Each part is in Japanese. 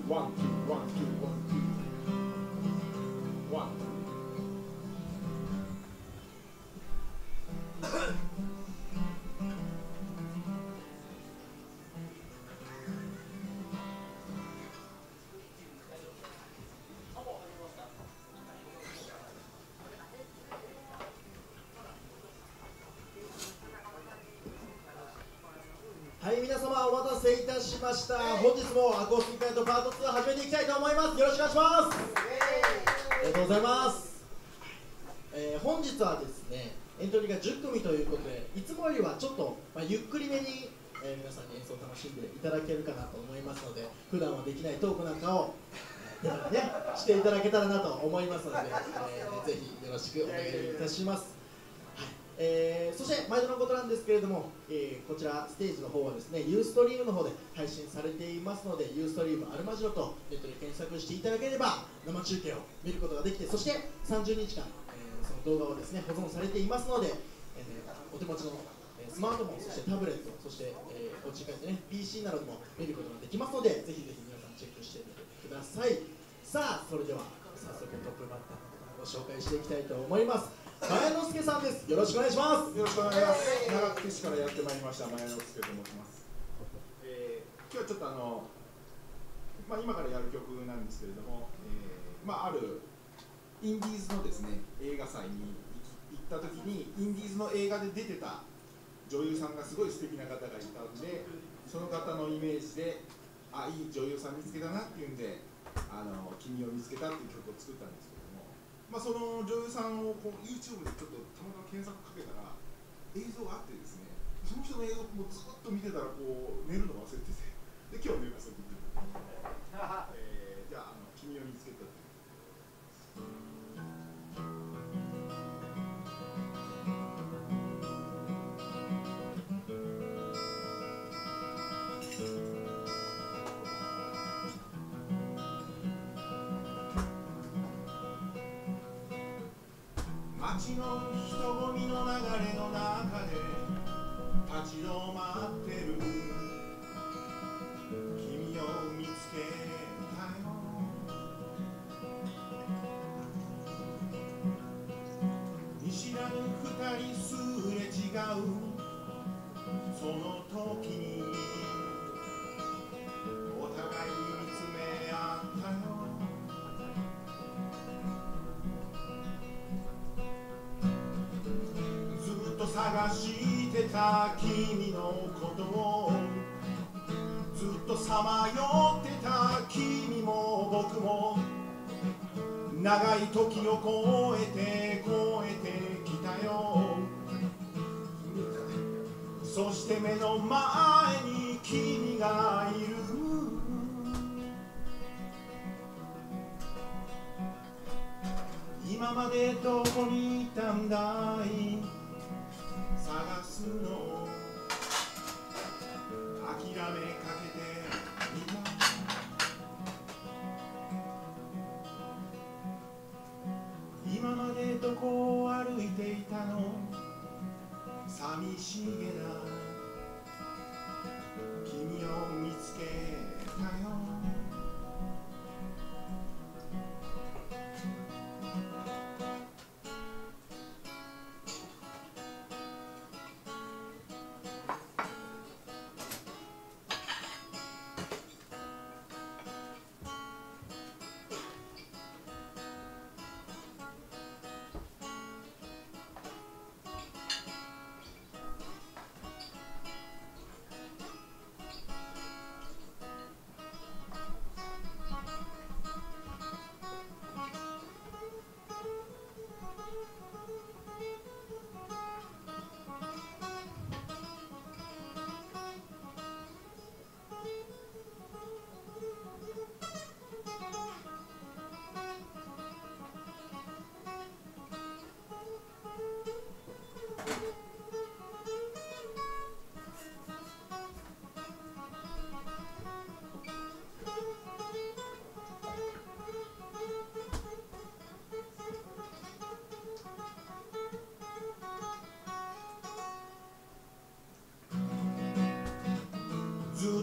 ワン、ツー、ワン、ツー、ワン、ツー。ワン。 はい、皆様お待たせいたしました。本日もアコースティックナイトパート2始めていきたいと思います。よろしくお願いします。ありがとうございます。本日はですね、エントリーが10組ということで、いつもよりはちょっと、ゆっくりめに、皆さんに演奏を楽しんでいただけるかなと思いますので、普段はできないトークなんかを、していただけたらなと思いますので、ぜひよろしくお願いいたします。そして毎度のことなんですけれども、こちらステージの方はですね、ユーストリームの方で配信されていますので、ユーストリームアルマジロとネットで検索していただければ生中継を見ることができて、そして30日間、その動画をですね保存されていますので、お手持ちのスマートフォン、そしてタブレット、そして、お家に帰ってね PC などでも見ることができますので、ぜひぜひ皆さんチェックしてみてください。さあ、それでは早速トップバッターの方をご紹介していきたいと思います。前之助さんです。よろしくお願いします。 よろしくお願いします。長久手市からやってまいりました前之助と申します。今日はちょっと今からやる曲なんですけれども、あるインディーズのですね映画祭に行った時に、インディーズの映画で出てた女優さんがすごい素敵な方がいたんで、その方のイメージでいい女優さん見つけたなっていうんで君を見つけたっていう曲を作ったんですけども、その女優さんをこう YouTube でちょっとたまたま検索かけたら映像があってですね、その人の映像をもうずっと見てたらこう寝るの忘れてて、で今日寝かせてくれてじゃあ君を見つけたっていう。街の人混みの流れの中で立ち止まってる君を見つけたよ。見知らぬ二人すれ違うその時にお互い見つめ合ったよ。ずっと探してた君のことを、ずっとさまよってた君も僕も、長い時を越えてきたよ。そして目の前に君がいる。今までどこにいたんだい、探すの諦めかけていた。今までどこを歩いていたの、寂しげな君を見つけたよ。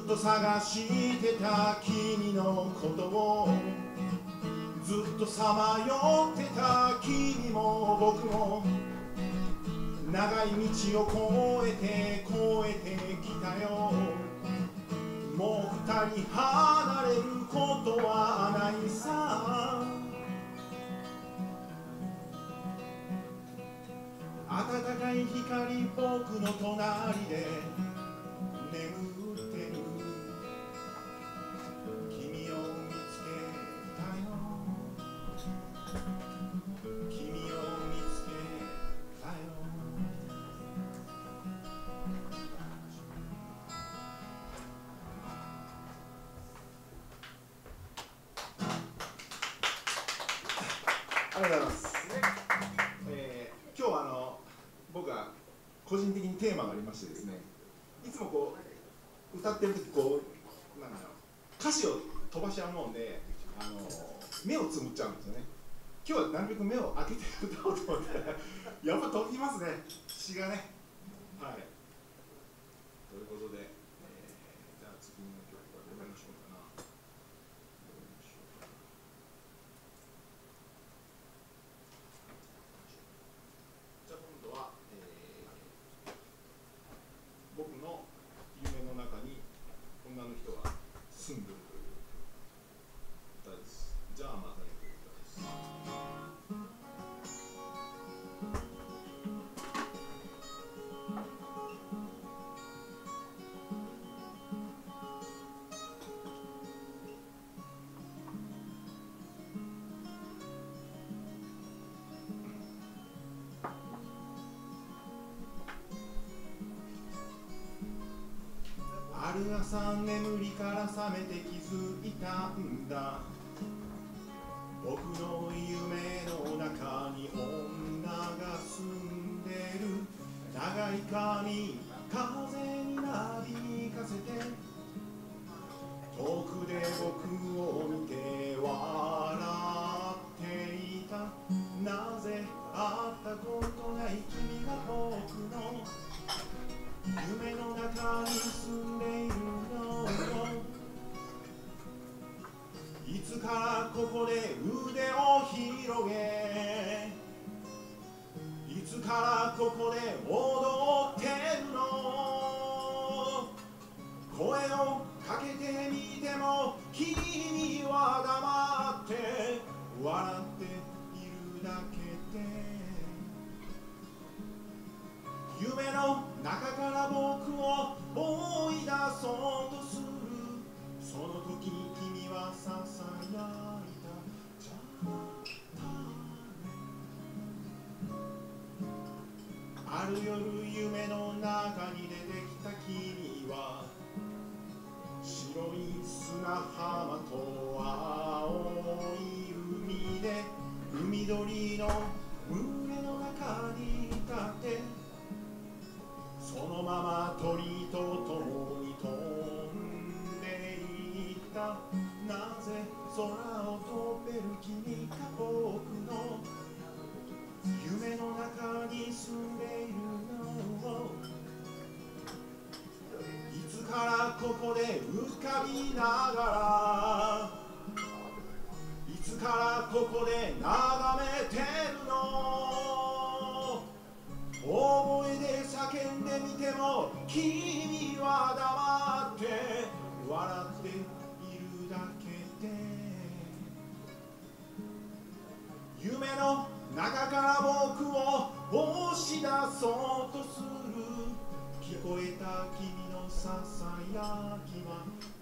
っと探してた君のことを、ずっとさまよってた君も僕も、長い道を越えてきたよ。もう二人離れることはないさ。暖かい光、僕の隣で眠ってる君を見つけたよ。君を見つけたよ。ありがとうございます。今日は僕は個人的にテーマがありましてですね、いつもこう歌ってる時こうなんだろう、歌詞を飛ばしちゃうもんで目をつむっちゃうんですよね。今日はなるべく目を開けて歌おうと思ってやっぱ飛びますね、詩がね。はい。ということで、じゃあ次の曲はどれにしようかな。じゃあ今度は、僕の夢の中に女の人が住んでるという歌です。じゃあまたねという歌です。ある朝眠りから覚めて気づいたんだ。僕の夢の中に女が住んでる。長い髪風になびかせて、遠くで僕を見て笑っていた。なぜ会ったことない君が僕の夢の中に住んでいるの。いつからここで腕を広げ、いつからここで踊ってるの。声をかけてみても君は黙って笑っているだけで、夢の中から僕を追い出そうとする。その時君はささやいた。じゃあある夜夢の中に出てきた君は、白い砂浜と青い海で海鳥の群れの中に立って、そのまま鳥と共に飛んでいった。なぜ空を飛べる君が僕の夢の中に住んでいるの。いつからここで浮かびながら、いつからここで眺めてるの。大声で叫んでみても君は黙って笑っているだけで、夢の中から僕を押し出そうとする。聞こえた君のささやきは、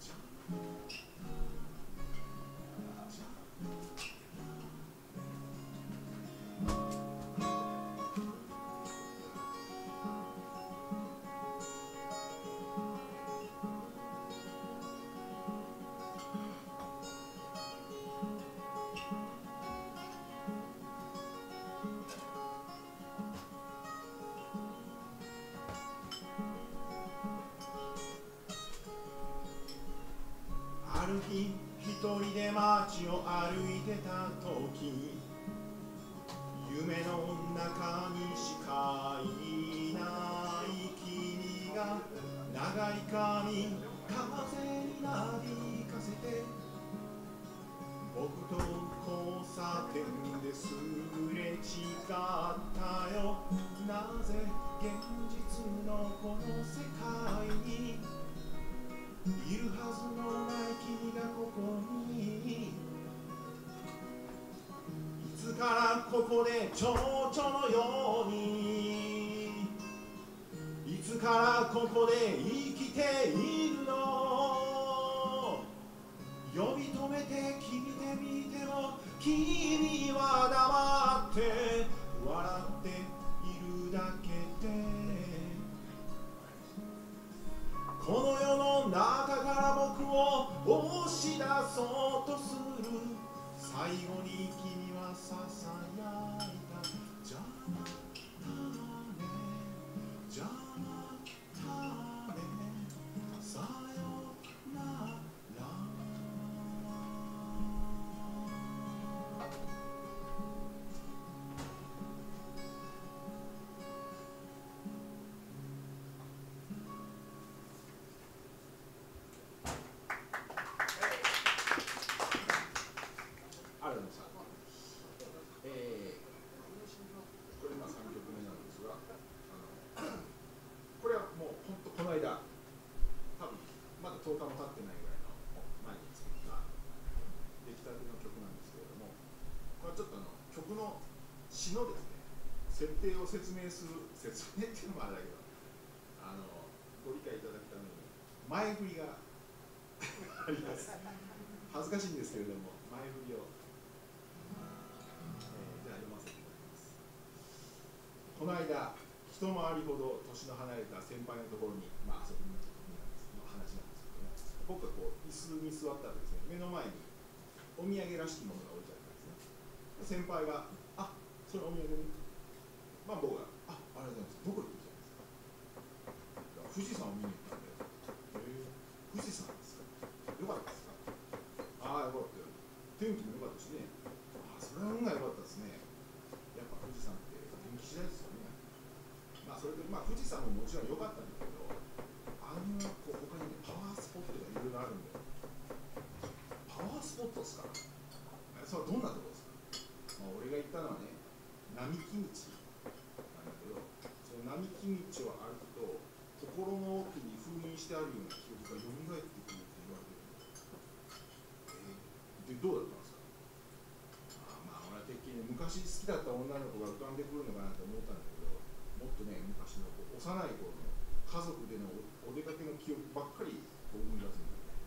ある日一人で街を歩いてた時、夢の中にしかいない君が長い髪風すれ違ったよ。なぜ現実のこの世界にいるはずのない君がここに、いつからここで蝶々のように、いつからここで生きているの。呼び止めて聞いてみても君は黙って笑っているだけで、この世の中から僕を押し出そうとする。最後に君はささやいた。じゃなたね、じゃなたね、さよなら。これ3曲目なんですが、これはもう本当この間、多分まだ10日も経ってないぐらいの前に作った出来たての曲なんですけれども、これはちょっと曲の詩のですね、設定を説明する、説明っていうのもあれだけど、ご理解いただくために前振りがあります。恥ずかしいんですけれども、前振りを、じゃあ読ませていただきます。この間、一回りほど年の離れた先輩のところに、遊びに行った時の話なんですけども、僕がこう椅子に座ったらですね、目の前にお土産らしきものが置いてあったんですね。先輩が、あ、それお土産に、僕が、ありがとうございます、どこ行くじゃないですか。富士山を見に行ったんで、富士山ですか、よかったですか。ああ、よかったよ。天気も良かったしね。それは運が良かったですね。やっぱ富士山って天気次第ですよね。それで富士山ももちろん良かったんだけど、他にね、パワースポットがいろいろあるんだよ。パワースポットですか。それはどんなところですか。俺が行ったのはね、並木道なんだけど、その並木道を歩くと、心の奥に封印してあるような記憶が蘇ってくるって言われてるんです。で、どうだったんですか。俺はてっきり昔好きだった女の子が浮かんでくるのかなと思ったんだけど、もっとね、昔の幼い頃の家族でのお出かけの記憶ばっかり思い出すんだよね。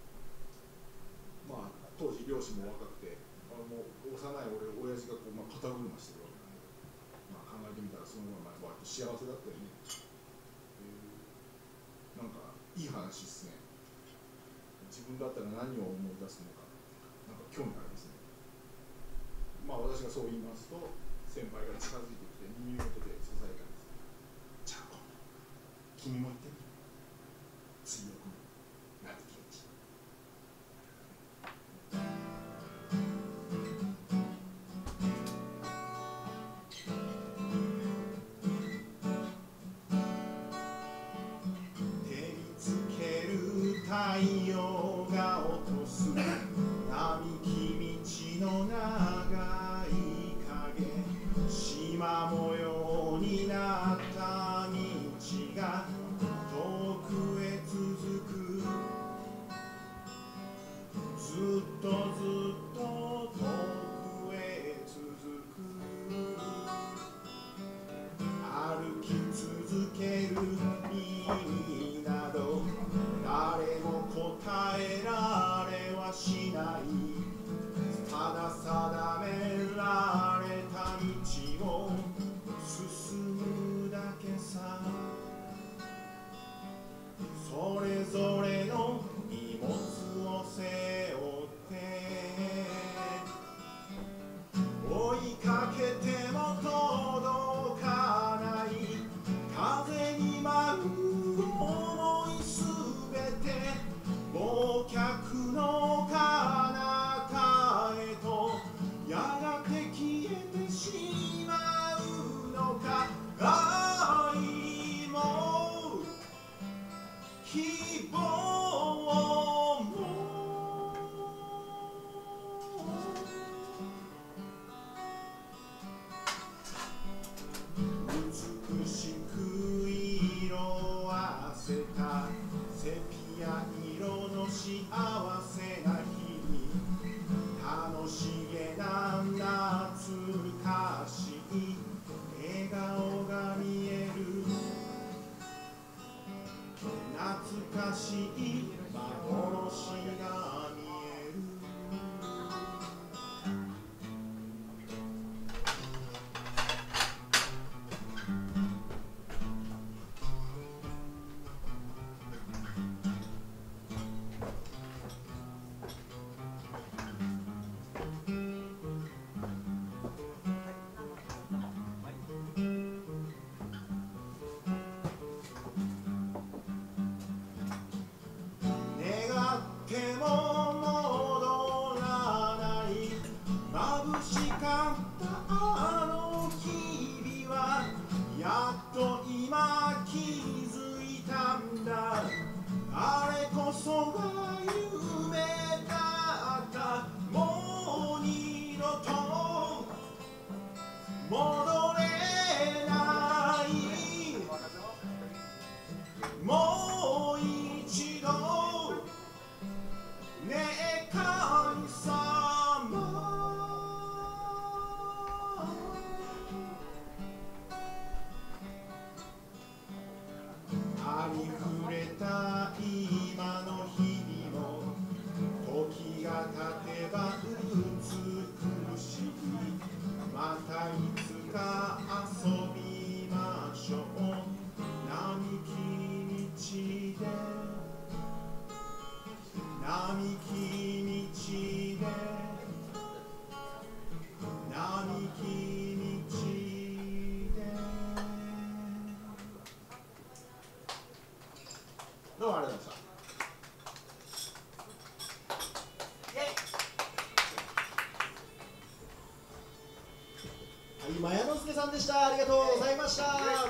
当時両親も若くて、もう幼い親父が肩車してるわけなんで、考えてみたらそのまま割と幸せだったよね。なんかいい話っすね。自分だったら何を思い出すのか、なんか興味ありますね。私がそう言いますと、先輩が近づいてきて耳元でささやかにですね、じゃあ今度君も行ってみる。水曜日の並木道。照りつける太陽が落とす並木道の長い影、縞模様になった道が遠くへ続く、ずっとずっと遠くへ続く、歩き続ける意味など誰も答色あせたセピア色の幸せな日に楽しげな懐かしい笑顔が見える懐かしい幻が見えるどうもありがとうございました。 はい、マヤノスケさんでした。ありがとうございました。はい、あ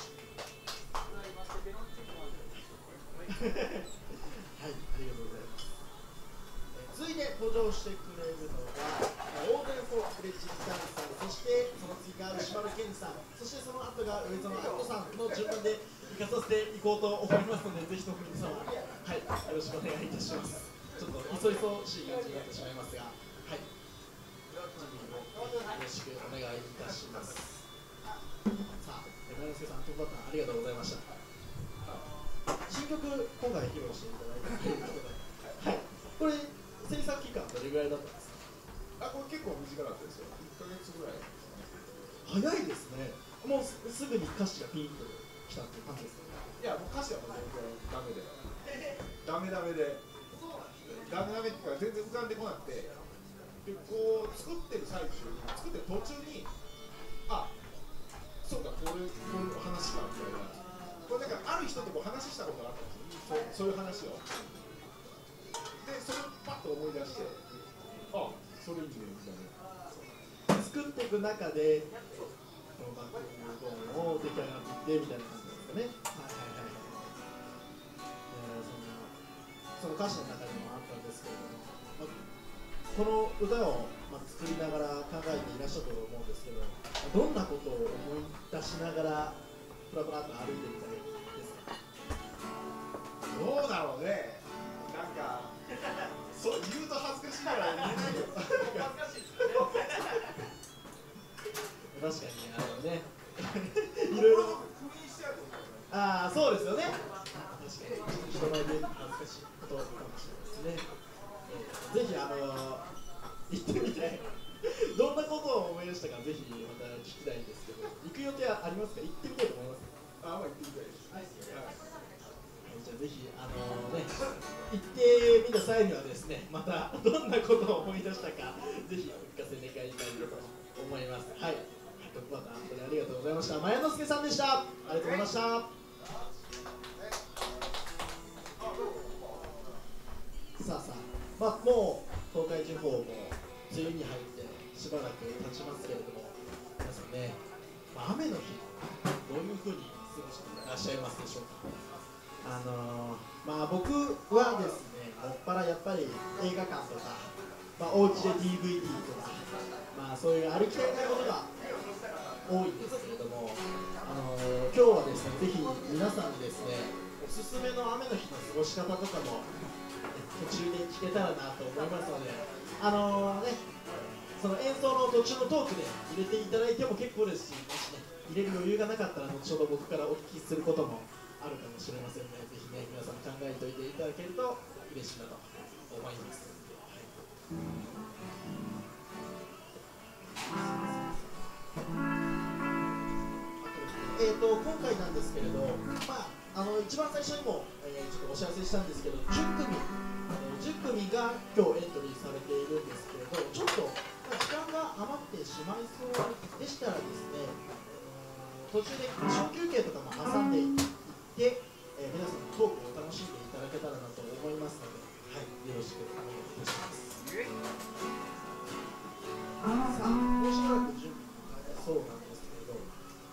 りがとうございます。続いて登場してくれるのがオーデンフォークレッジギターさん、そしてその次が石丸健二さん、そしてその後が上園明子さんの順番で行かさせていこうと思いますので、ぜひとも皆様、はい、よろしくお願いいたします。ちょっといそいそしい感じになってしまいますが、はい、準備をよろしくお願いいたします。さあ、マヤノスケさん、トップバッターありがとうございました。新曲、今回披露していただいたということで、はい、これ、制作期間どれぐらいだったんですか？ これ結構短かったですよ。1ヶ月ぐらい。 早いですね。もうすぐに歌詞がピンときたっていう感じですか？ いや、もう歌詞はもう全然ダメで。ダメで。ダメっていうか、全然浮かんでこなくて。で、こう、作ってる最中に、作ってる途中に、あ、そうか、こういう話か、みたいな。これだから、ある人とこう話したことがあったんですよ。そういう話を。で、それをパッと思い出して、あ、それいいね、みたいな。 作っていく中で、このバックボーンを出来上がっていってみたいな感じですかね。はいはいはい。その歌詞の中にもあったんですけれども、この歌を作りながら考えていらっしゃると思うんですけど、どんなことを思い出しながらプラプラっと歩いてみたいですか？ どうだろうね。なんか、そう言うと恥ずかしいから言えないよ。 確かにね、いろいろああ、そうですよね。確かに人前で恥ずかしいことかもしれないですね。ぜひ行ってみてどんなことを思い出したかぜひまた聞きたいんですけど、行く予定はありますか？行ってみたいと思いますか？ まあ行ってみたいです。はい。 じゃあぜひ行ってみた際にはですね、またどんなことを思い出したかぜひお聞かせ願いたいと思います。はい。トップバッター本当にありがとうございました。マヤノスケさんでした。ありがとうございました。さあ、もう東海地方も梅雨に入ってしばらく経ちますけれども、皆さんね、雨の日どういうふうに過ごしていらっしゃいますでしょうか？僕はですね、もっぱらやっぱり映画館とか、お家で DVD とか、そういうありきたりなことが多いんですけれども、 今日はですね、ぜひ皆さんにですね、おすすめの雨の日の過ごし方とかも途中で聞けたらなと思いますので、その演奏の途中のトークで入れていただいても結構ですし、もしね、入れる余裕がなかったら後ほど僕からお聞きすることもあるかもしれませんので、ぜひね、皆さん考えておいていただけると嬉しいなと思います。今回なんですけれど、一番最初にも、ちょっとお知らせしたんですけど、10組が今日エントリーされているんですけれど、ちょっと、時間が余ってしまいそうでしたらですね、途中で小休憩とかも挟んでいって、皆さんのトークを楽しんでいただけたらなと思いますので、はい、よろしくお願いいたします。さあ、もうしばらく準備がそうなんですけれど、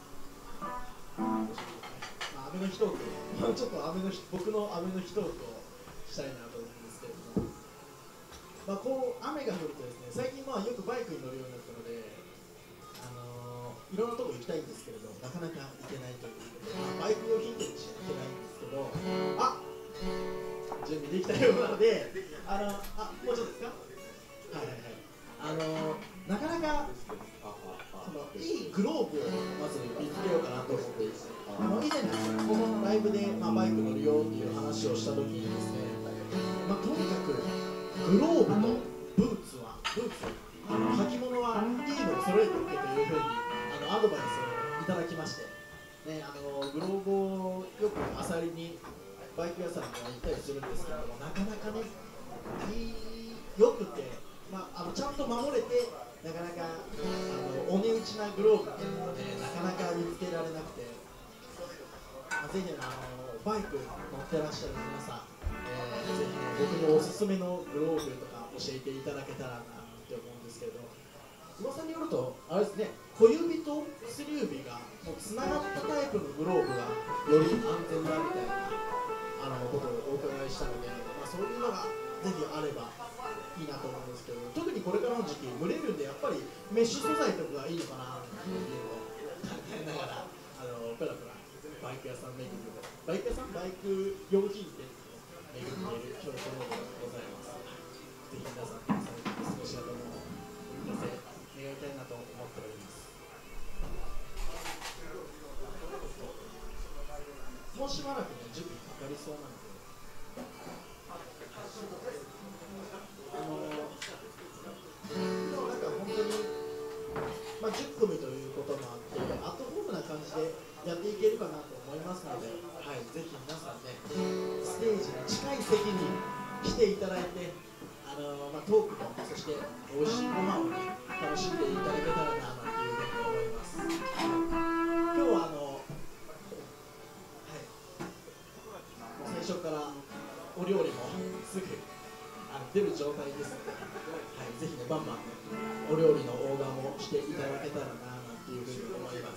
雨の日トーク、ちょっと僕の雨の日トークをしたいなと思うんですけれども、こう雨が降るとですね、最近よくバイクに乗るようになったので、いろんなとこ行きたいんですけれど、なかなか行けないということで、バイク用品店にしか行けないんですけど、準備できたようなので、もうちょっとですか？なかなかいいグローブをまず見つけようかなと思っていて、以前このライブで、バイク乗るよっていう話をしたときにですね、とにかくグローブとブーツ、履物はいいのを揃えておけというふうにアドバイスをいただきまして、グローブをよくあさりにバイク屋さんには行ったりするんですけども、なかなかね、よくて、ちゃんと守れて、なかなかお値打ちなグローブっていうのはね、なかなか見つけられなくて、ぜひバイク乗ってらっしゃる皆さん、ぜひね、僕におすすめのグローブとか教えていただけたらなって思うんですけれど、噂によると、あれですね、小指と薬指がもうつながったタイプのグローブがより安全だみたいなことをお伺いしたので、そういうのがぜひあればいいなと思うんですけど、特にこれからの時期、蒸れるんで、やっぱりメッシュ素材とかがいいのかなっていうのを考えながら、ペラペラバイク屋さん巡る、バイク用品店を巡っている今日この頃でございます。ぜひ皆さん、過ごし方もお寄せ願いたいなと思っております。もうしばらくね、準備かかりそうなので、本当に、10組ということもあって、アットホームな感じでやっていけるかなと思いますので、ぜひ皆さんね、ステージに近い席に来ていただいて、トークと、そして美味しいご飯をね、楽しんでいただけたらなというふうに思います。今日は最初からお料理もすぐ出る状態ですので、ぜひね、バンバンお料理のオーダーもしていただけたらなというふうに思います。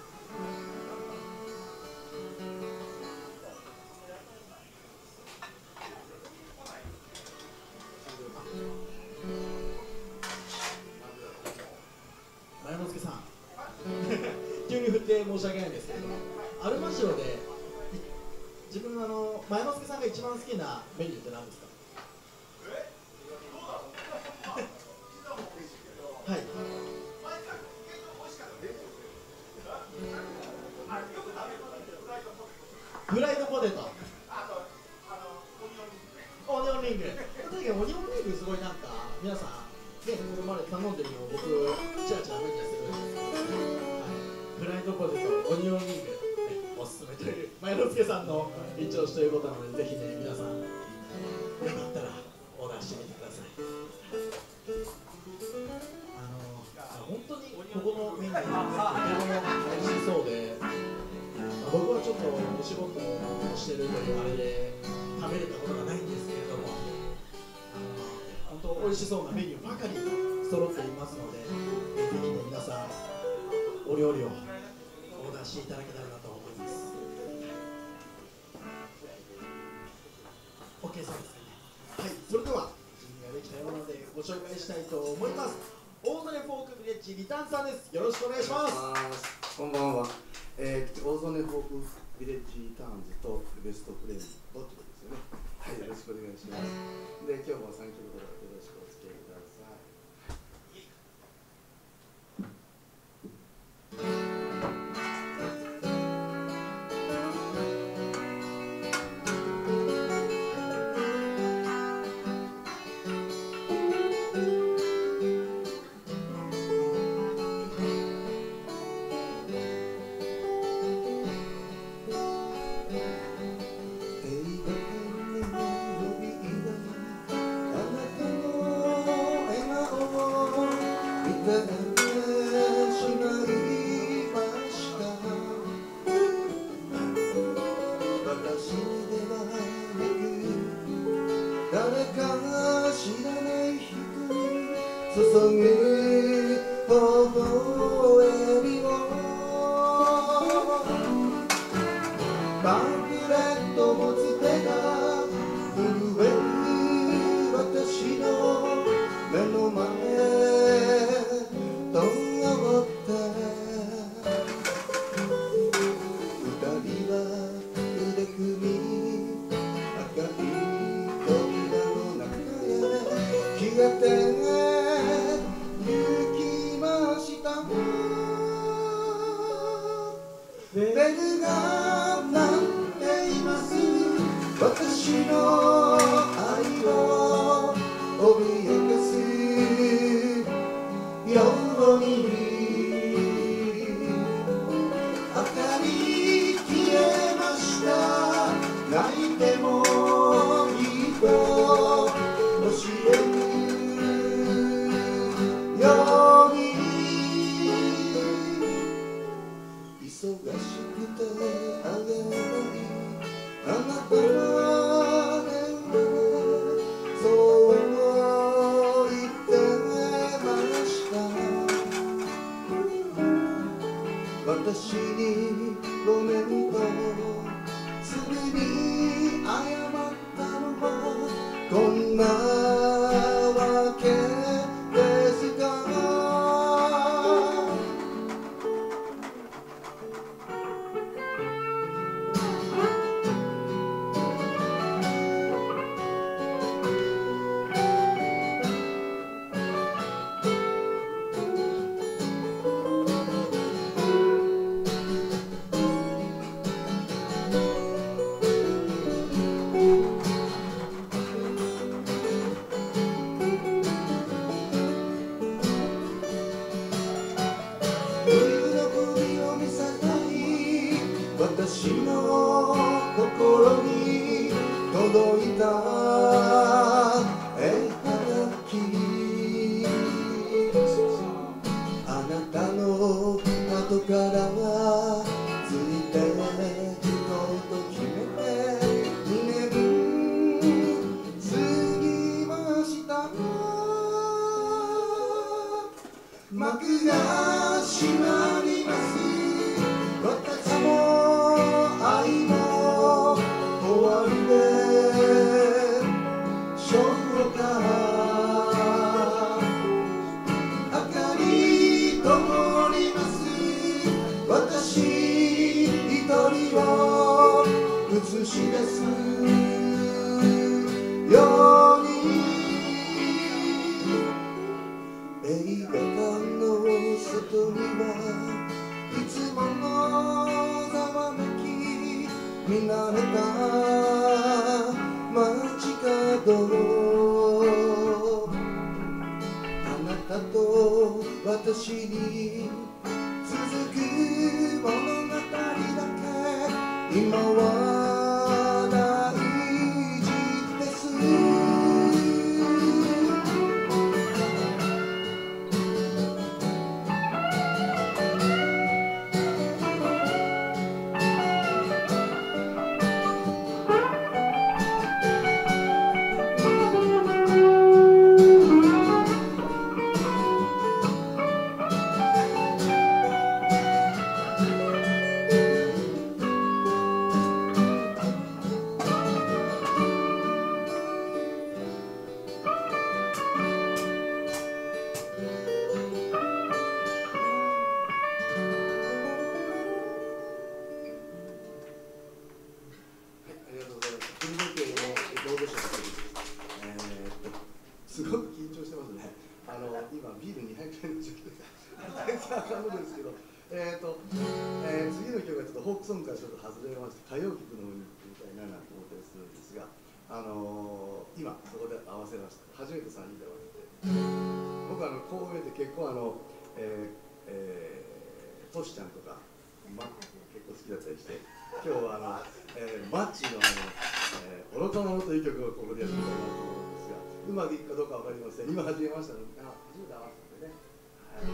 前之助さん急に振って申し訳ないんですけれども、アルマジロで自分前之助さんが一番好きなメニューって何ですか？はい。フライドポテト。オニオンリング。確かにオニオンリングすごい皆さんね、ここまで頼んでるのを僕チラチラ見たりするんですけど、フライドポテト、オニオンリング、おすすめという前之助さんの一押しということなので、ぜひね、皆さんよかったらオーダーしてみてください。本当にここのメニューとても美味しそうで、僕はちょっとお仕事をしてるというあれで食べれたことがないんですけれども、本当美味しそうなメニューばかり揃っていますので、ぜひね、皆さんお料理をオーダーしていただけたらなと思います。OK そうですね。はい、それでは準備ができたようなのでご紹介したいと思います。大曽根フォークビレッジリターンさんです。よろしくお願いします。 こんばんは。 大曽根ホープビレッジタウンズとベストフレンドということですよね。はい、よろしくお願いします。で、今日も3曲ほどよろしくお付き合いください。 次の曲はちょっとフォークソングからちょっと外れまして歌謡曲の方に行ってみたいなと思ったりするんですが、今そこで合わせました。初めて3人で合わせて、僕こう見えて結構トシちゃんとかマック結構好きだったりして、今日はマッチの愚か者という曲をここでやってみたいなと思うんですが、うまくいくかどうかわかりません。今始めましたので、初めて合わせたんでね。はい。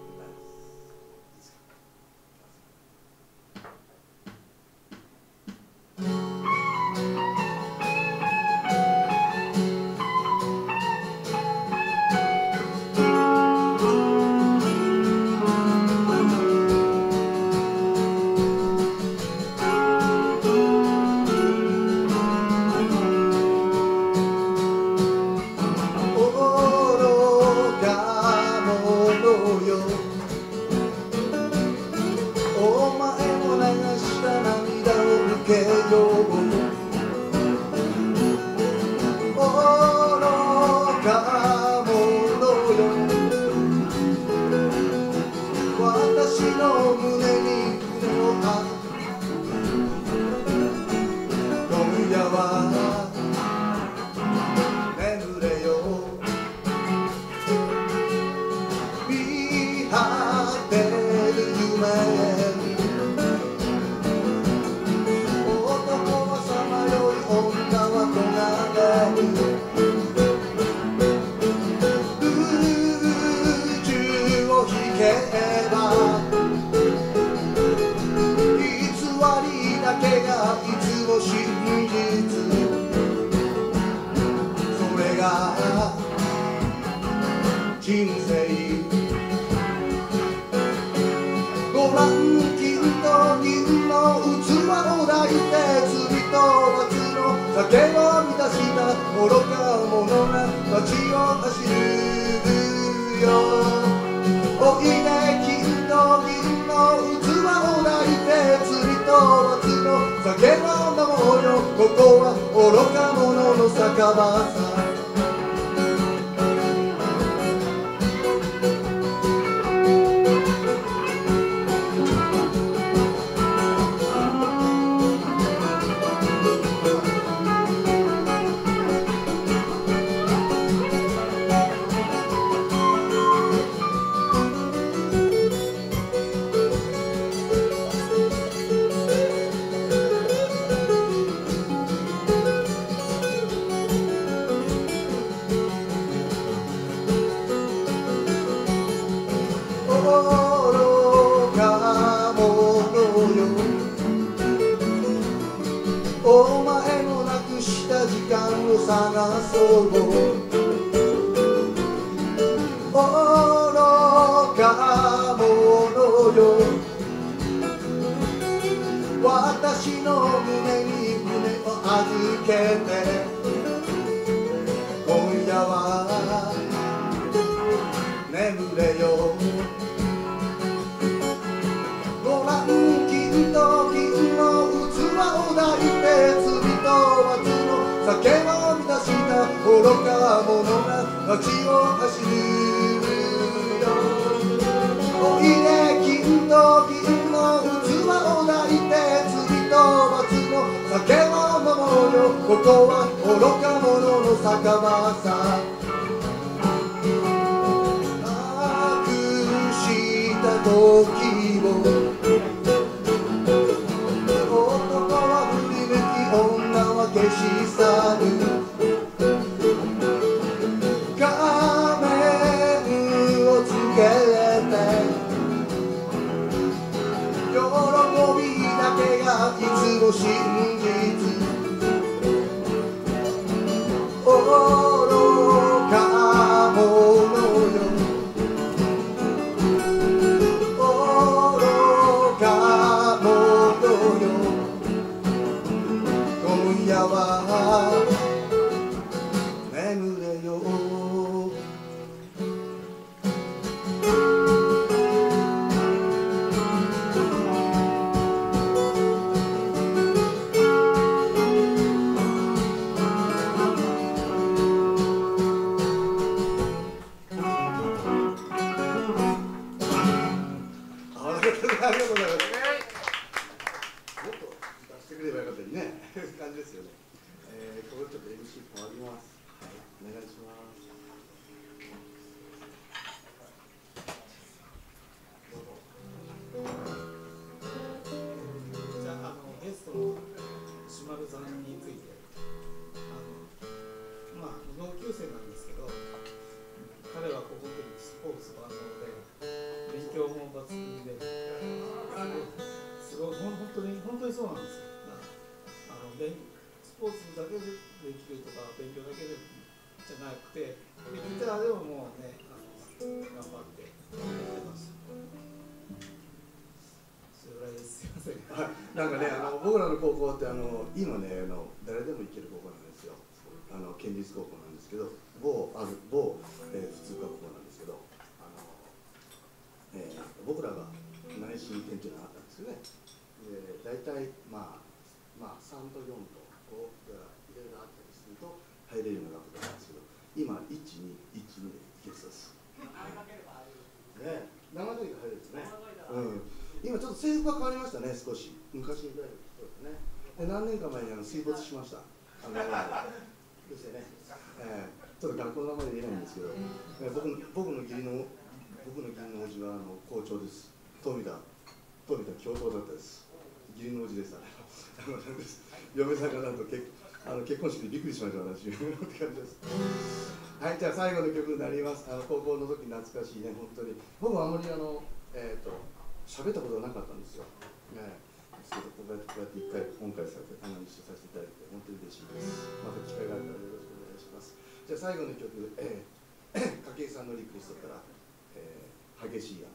人生ご覧金と銀の器を抱いて罪と罰の酒を満たした愚か者が街を走るよ。おいで金と銀の器を抱いて罪と罰の酒を飲もうよ。ここは愚か者の酒場さ。お前のなくした時間を探そう。愚か者よ、私の胸に胸を預けて、今夜は眠れよ。ご覧金と銀の器を抱いて罪と罰の酒を満たした愚か者が街を走るよ。おいで金と銀の器を抱いて罪と罰の酒を飲もうよ。ここは愚か者の酒場さ。なくした時を消し去る仮面をつけて、喜びだけがいつも真実。愚か者よ、愚か者よ、今夜は眠れよ。 ありがとうございます。もっと出してくればよかったりね、感じですよね。ここちょっと MC 変わります。はい、お願いします。 じゃあ、ゲストの島部さんについて、同級生なんですけど、彼はここでスポーツ万能で、勉強も抜群で、すごい、本当にそうなんですよ。スポーツだけでできるとか、勉強だけでじゃなくて、ギターでももうね、頑張ってやってました。それぐらいです。すいません。 なんかね、僕らの高校って今ね、誰でも行ける高校なんですよ。県立高校なんですけど、某普通科高校なんですけど、僕らが内申点っていうのがあったんですよね。で、大体3と4と5がいろいろあったりすると入れるような学校なんですけど、今1、2、1、2でいけそうです。ね、長野が入るんですね。今ちょっと制服が変わりましたね、少し。昔みたいにそうですね。で、何年か前に水没しました。ですよね。ちょっと学校の名前で言えないんですけど、僕の義理のおじは校長です。富田教頭だったです。義理のおじでした。嫁さんがなんと結婚式でびっくりしました、私。って感じです。はい、じゃあ最後の曲になります。高校の時懐かしいね、本当に。僕はあまり喋ったことがなかったんですよ。ですけど、こうやって一回今回一緒させていただいて本当に嬉しいです。また機会があったらよろしくお願いします。じゃあ最後の曲、筧さんのリクエストから、激しい雨。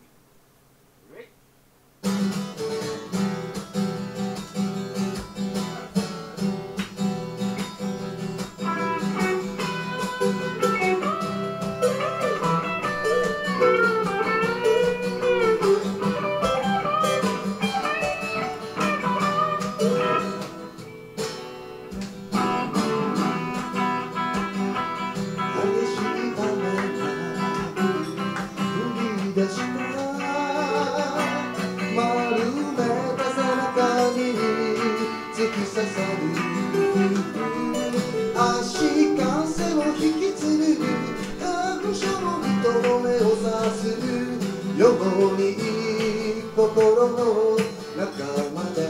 心の中まで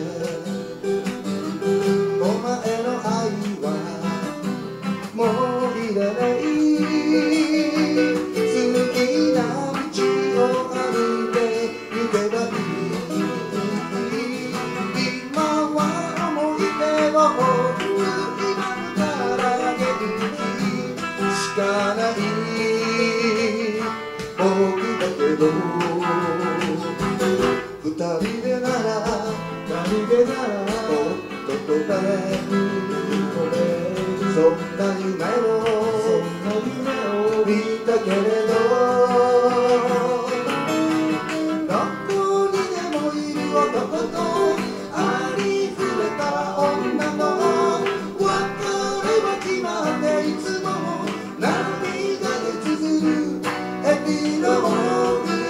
お前の愛はもういらない好きな道を歩いて行けばいい今は思い出をついばむから元気しかない僕だけど二人でならもっと飛べそんな夢を見たけれどどこにでもいる男とありふれた女の別れは決まっていつも涙で綴るエピローグ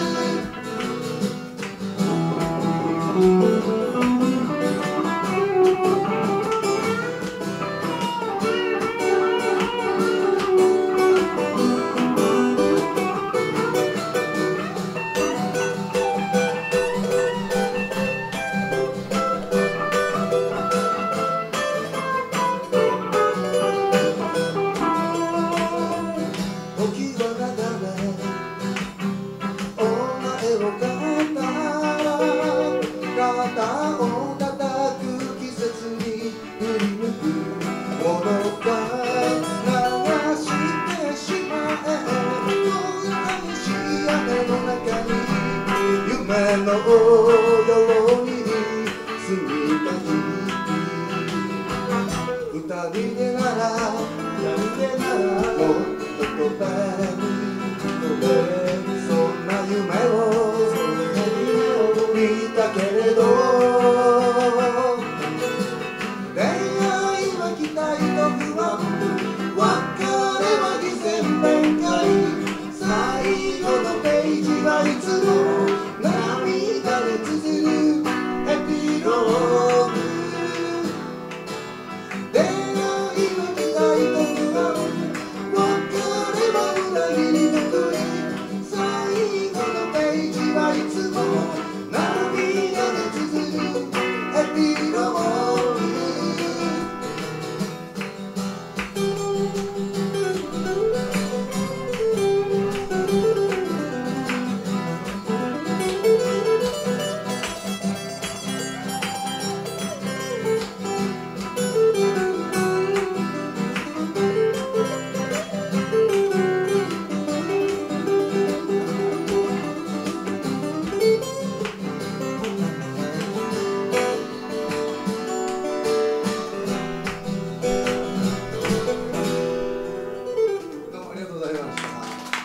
のように過ぎた日二人でならもっと飛べそんな夢を見たけれど恋愛は期待と不安別れは偽善弁解最後のページはいつも涙で綴るエピローグ出会いは期待と不安別れは裏切りの国最後のページはいつも涙で綴るエピローグどうもありがとうございました。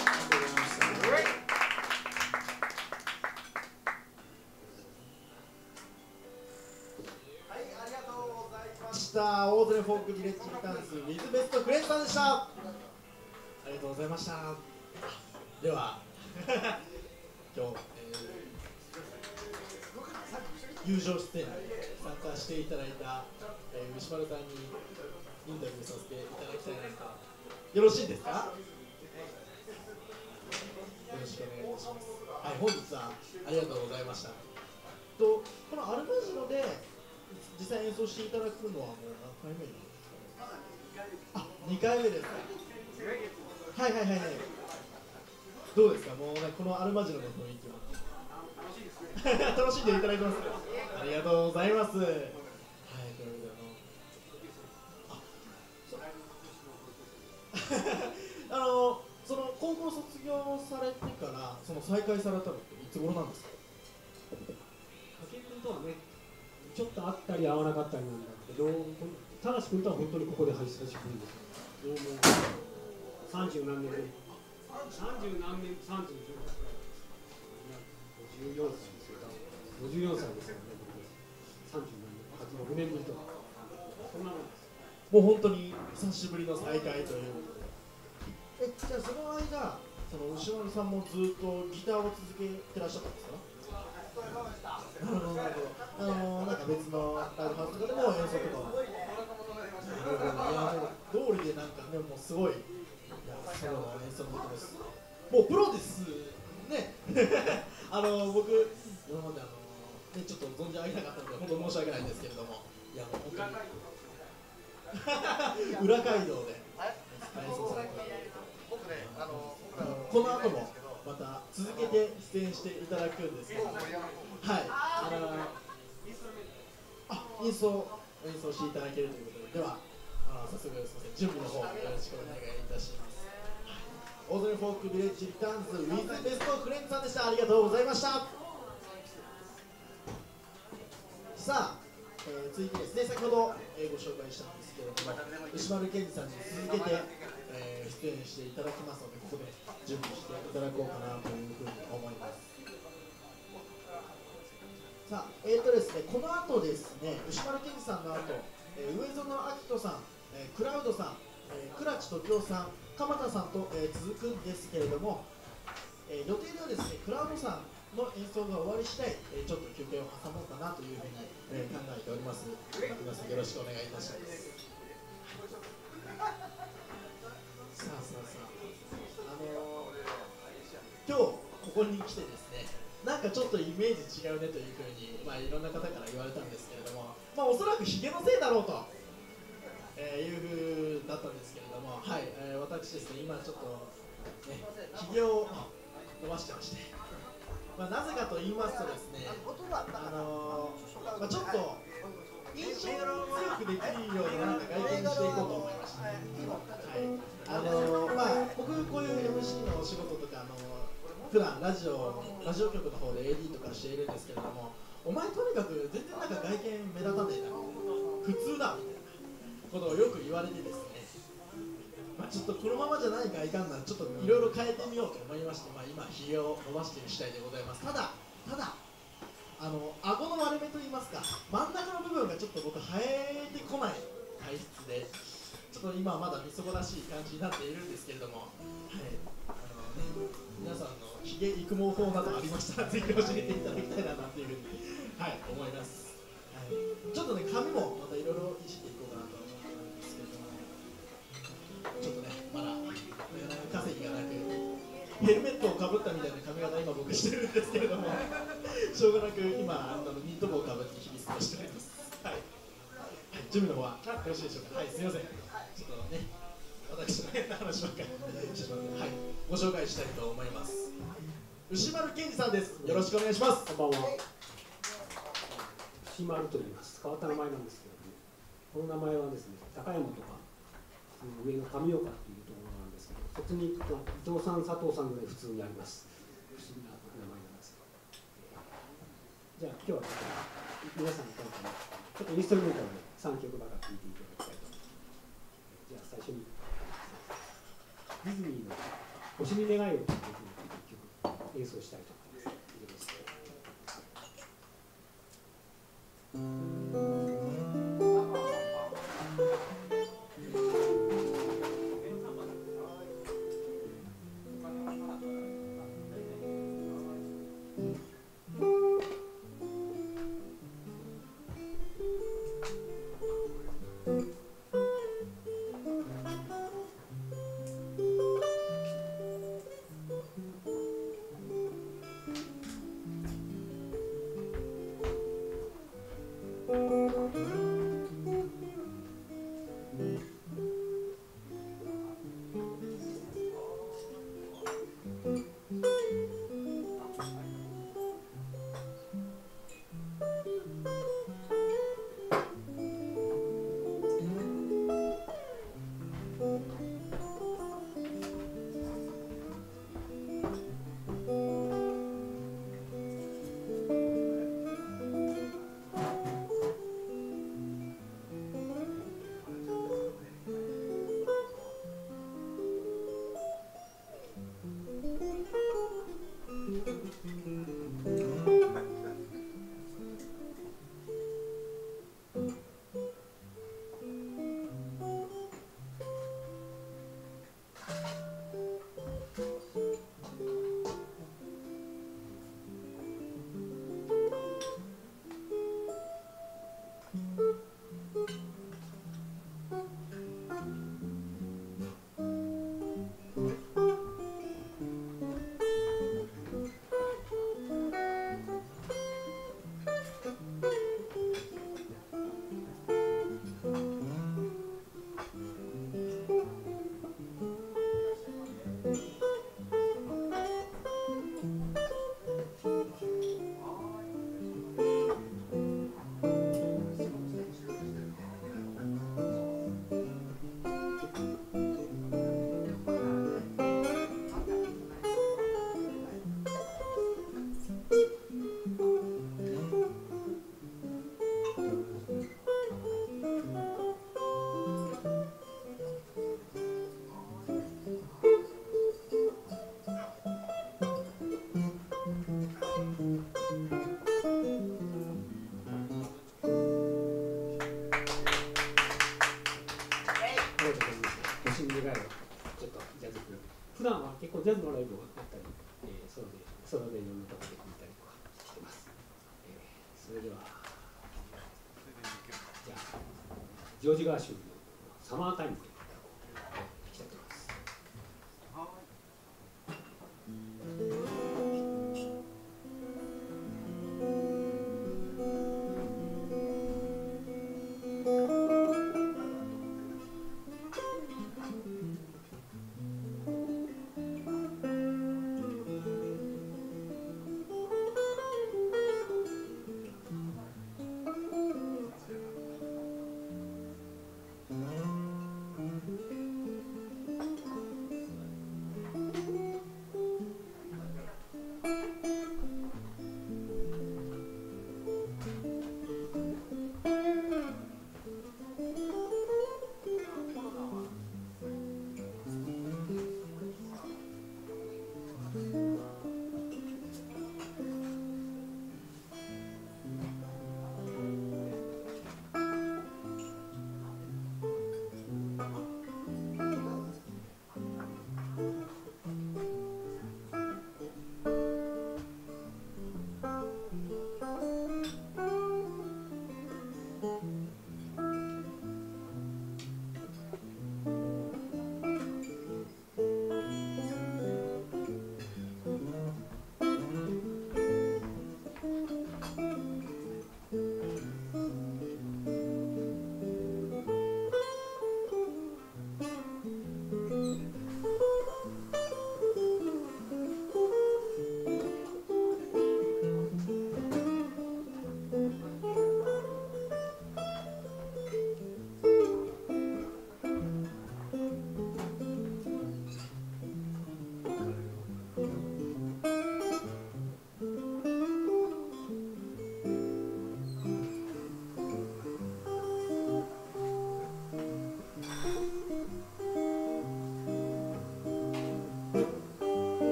大連フォークビレッジリターンズウィズベストフレンズさんでした。ありがとうございました。では今日、友情出演に参加していただいた、牛丸さんにインタビューさせていただきたいなと。よろしいですか？よろしくお願いいたします。はい、本日はありがとうございました。とこのアルバジロで実際演奏していただくのはもう何回目ですか？あ、2回目ですか。はいはいはいはい。どうですか、もうね、このアルマジロの雰囲気は楽しんでいただいてますか？ありがとうございます。はい、というわけでその高校卒業されてからその再会されたのっていつ頃なんですか？ 武井君とはね、ちょっと会ったり会わなかったりなんだけど、ただし君とは本当にここで久しぶりです。どうも30何年目、30何年、30、54歳ですよ。54歳ですよね。30何年、6年ぶりとか、そんなもんです。 もう本当に久しぶりの再会という。じゃあその間、その牛丸さんもずっとギターを続けてらっしゃったんですか？なるほどなるほど。なんか別のライブハウスとかでも演奏とかは。いやもう通りでなんかね、もうすごい。いやソロの演奏のことです。もうプロですね。僕今までね、ちょっと存じ上げなかったので本当申し訳ないんですけれども、いやもう本当に裏街道で演奏された。この後もまた続けて出演していただくんですけど、はい、演奏していただけるということで、では早速すみません、準備の方よろしくお願いいたします。大連フォークビレッジリターンズウィズベストフレンズさんでした。ありがとうございました。さあ、続いてですね、先ほど、ご紹介したんですけれども、牛丸健二さんに続けて、出演していただきますので、ここで準備していただこうかなというふうに思います。さあ、ですね、この後ですね、牛丸健二さんの後、上園明人さん、クラウドさん、倉地時生さん、鎌田さんと、続くんですけれども、予定ではですね、クラウドさんの演奏が終わり次第、ちょっと休憩を挟もうかなというふうに、考えております。皆さんよろしくお願いいたします。さあ、今日ここに来てですね、なんかちょっとイメージ違うねというふうに、いろんな方から言われたんですけれども、おそらくヒゲのせいだろうと、いうふうだったんですけれども、はい、私ですね、今ちょっと、ね、ヒゲを伸ばしてまして、なぜかと言いますとですね、ちょっと印象を強くできるような外見にしていこうと思いました、ね。はい、僕こういう MC のお仕事とか普段ラジオ局の方で AD とかしているんですけれども、お前とにかく全然なんか外見目立たねえな、普通だみたいなことをよく言われてですね、ちょっとこのままじゃないかいかんならちょっといろいろ変えてみようと思いまして、今ひげを伸ばしている次第でございます。ただ顎の割れ目といいますか、真ん中の部分がちょっと僕生えてこない体質で、ちょっと今はまだみそぼらしい感じになっているんですけれども、はい、皆さんのひげ育毛法などありましたらぜひ教えていただきたいなというふうにしてるんですけれども、しょうがなく今ニット帽をかぶって日々過ごしております。はい。準備の方はよろしいでしょうか。はい、すみません。ちょっとね、私の変な話ばっかりしてしまって、はい、ご紹介したいと思います。牛丸健二さんです。よろしくお願いします。 こんばんは。牛丸と言います。変わった名前なんですけれども、この名前はですね、高山とか上の上岡っていうところなんですけど、そっちに行くと伊藤さん、佐藤さんぐらい普通にあります。不思議な名前なんですけど。じゃあ今日は皆さんにちょっとインストルメンタルで3曲ばかり聴いていただきたいと思います。じゃあ最初にディズニーの星に願いをという曲演奏したいと思います。普段は結構ジャズのライブをやったり、ソロでいろんなところで見たりとかしてます。それでは、じゃあ、ジョージ・ガーシュウィンのサマータイムという曲を聴きたいと思います。 「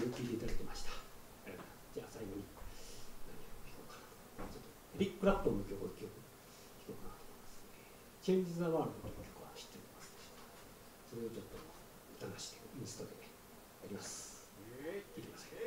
に聴いていただきました。じゃあ最後に何を聴こうかな。ちょっとエリック・クラプトンの曲を聴こうかなと思います。チェンジ・ザ・ワールドという曲は知っておりますでしょうか。それをちょっと歌わしてインストでやります。聴いてください。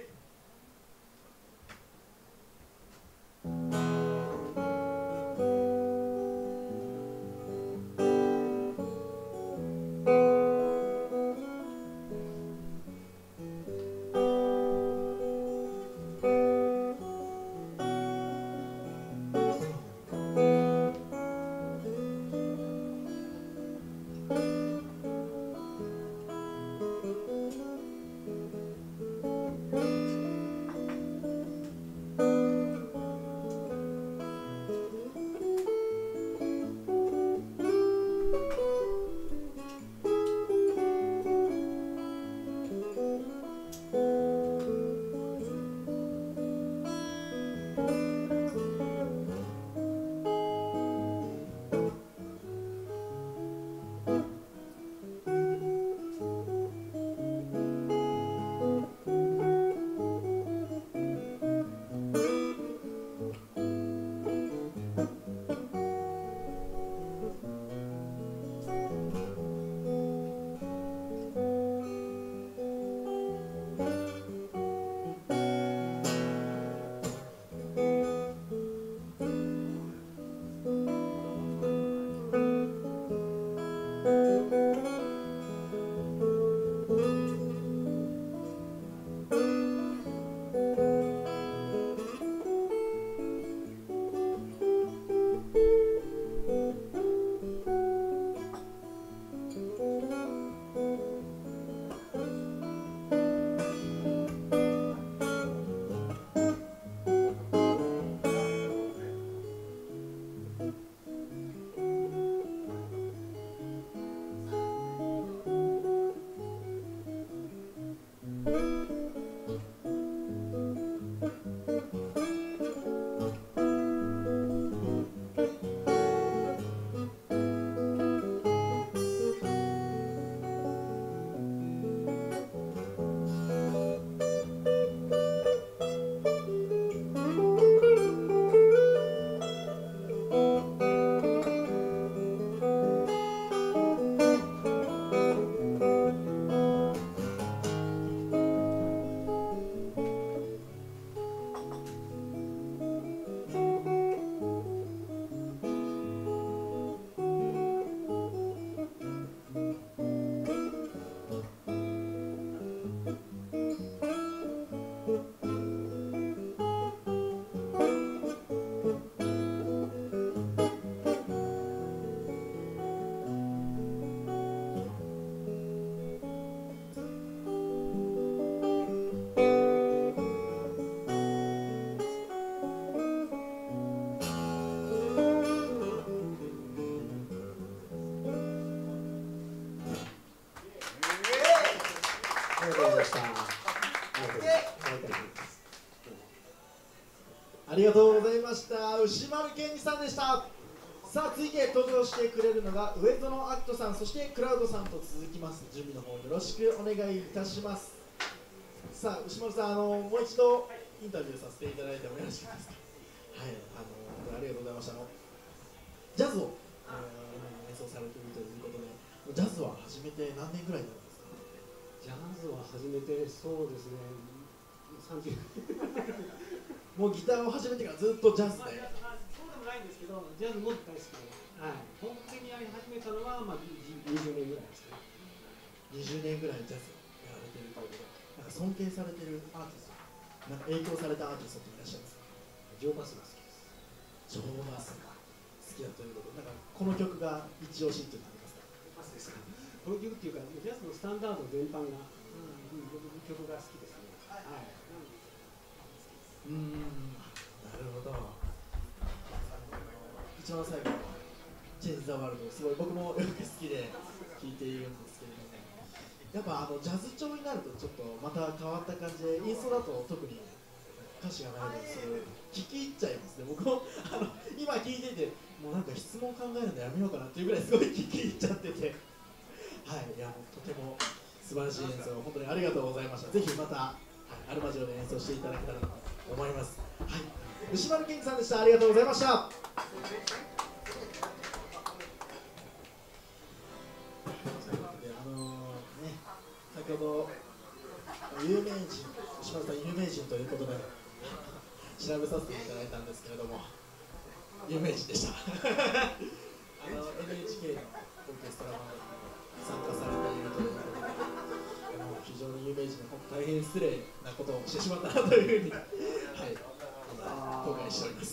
ありがとうございました。牛丸健二さんでした。さあ続いて登場してくれるのが上園明人さん、そしてクラウドさんと続きます。準備の方よろしくお願いいたします。さあ牛丸さん、もう一度インタビューさせていただいてもよろしいですか。はい、本当にありがとうございました。ジャズを、演奏されているということで、ジャズは始めて何年ぐらいになるんですか。 ジャズは始めてそうですね、30 もうギターを始めてからずっとジャズで。 そうでもないんですけど、ジャズも大好きで、はい、本当にやり始めたのは、20年ぐらいですね。 20年ぐらいジャズをやられているということで、なんか尊敬されているアーティスト、なんか影響されたアーティストっていらっしゃいますか。 ジョー・バスが好きです。 ジョー・バスが好きだということで、なんかこの曲が一押しっていうのありますか。 バスですか。この曲っていうか、ジャズのスタンダード全般が、曲が好きですね。はい。 なるほど。一番最後のチェンジ・ザ・ワールド、すごい僕もよく好きで聴いているんですけれども、やっぱジャズ調になるとちょっとまた変わった感じで、インストだと特に歌詞がないですけど聴き入っちゃいますね。僕も今聴いてて、もうなんか質問考えるのやめようかなっていうぐらいすごい聴き入っちゃってて、はい、いやもうとても素晴らしい演奏を本当にありがとうございました。ぜひまたアルマジオで演奏していただけたらと思います。はい、牛丸健二さんでした。ありがとうございました。先ほど有名人、牛丸さん有名人ということで調べさせていただいたんですけれども、有名人でしたNHK のオーケストラに参加されているということで、非常に有名人で大変失礼なことをしてしまったなというふうに、はい、今後悔しております。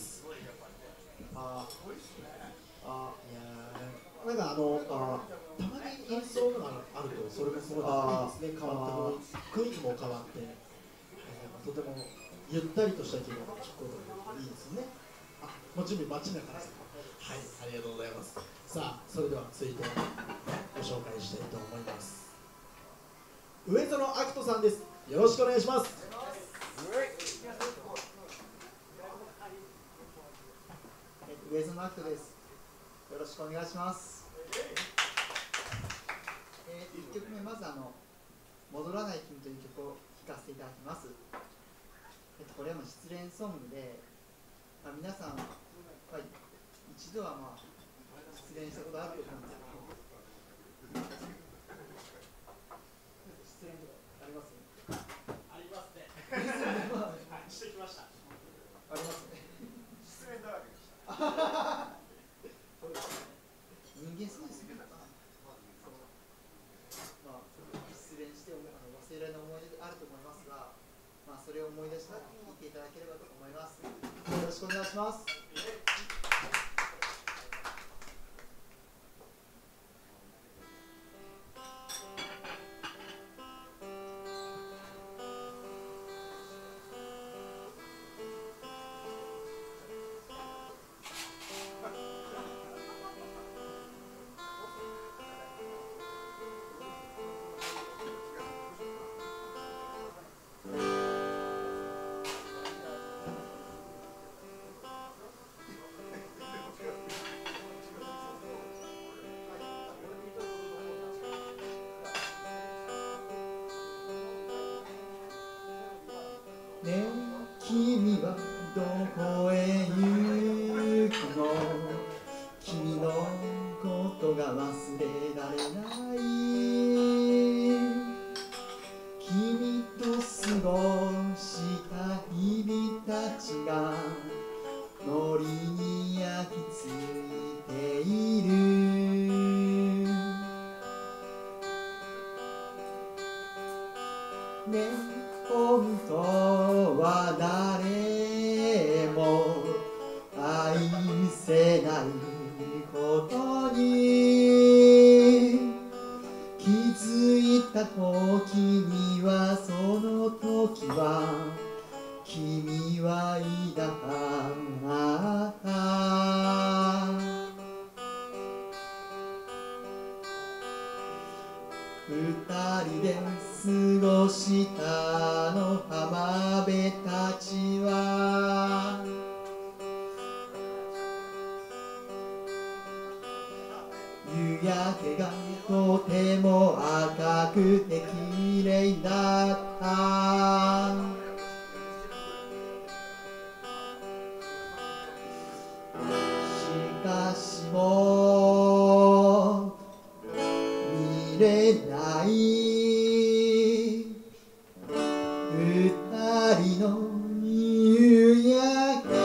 なんかたまに演奏があると、それもすごいですね、変わって雰囲気も変わって、とてもゆったりとした気分を聞くことがいいですね。もう準備バッチリな感じです。はい、ありがとうございます。さあ、それでは続いてご紹介したいと思います。上園明人さんです。よろしくお願いします。 上園明人です。よろしくお願いします。1曲目、まず戻らない君という曲を聴かせていただきます。これは失恋ソングで、皆さん、一度は失恋したことあると思うんですけど、失恋とかあります？ ありますね。してきました。 ありますね。 失恋だらけでした。 人間そうですね。失恋して忘れられない思い出あると思いますが、それを思い出しながら聴いていただければと思います。よろしくお願いします。ねえ君はどこへ行くの？君のことが忘れられない。君と過ごした日々たちが森に焼き付いている。ねえ本当は誰も愛せないことに気づいた時には、その時は君はいなかった。二人で過ごした浜辺たちは夕焼けがとても赤くて綺麗だった。しかしもう見れない二人の夕焼け。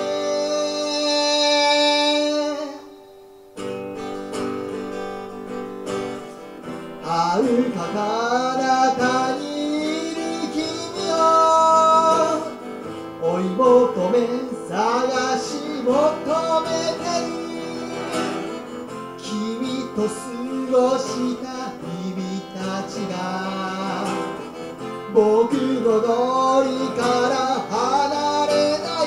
遥か彼方にいる君を追い求め探し求めてる。君と過ごした日々たちが僕の通りから離れない。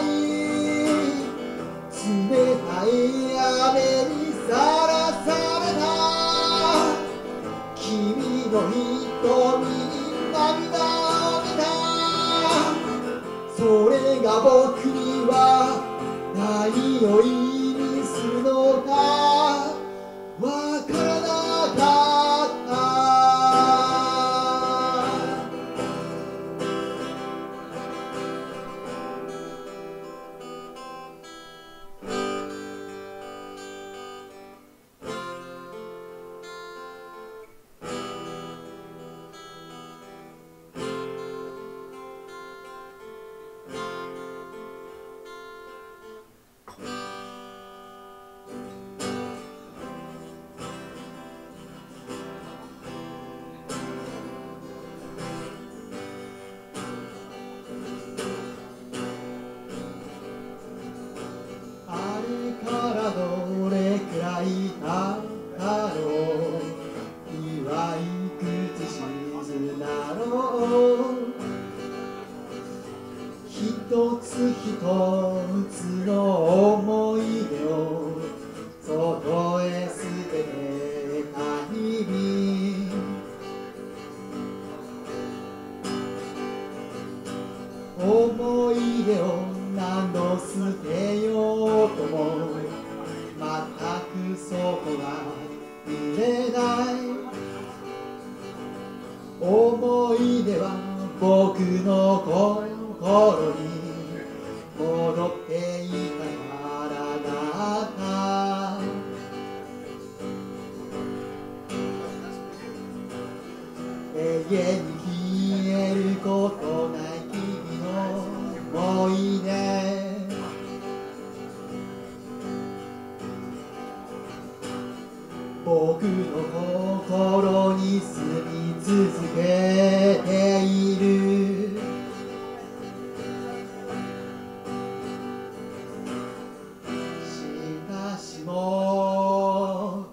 冷たい雨にさらされた君の瞳に涙を見た。それが僕には何を意味するのかわからなかった。 影に消えることない君の思い出、僕の心に住み続けている。しかしも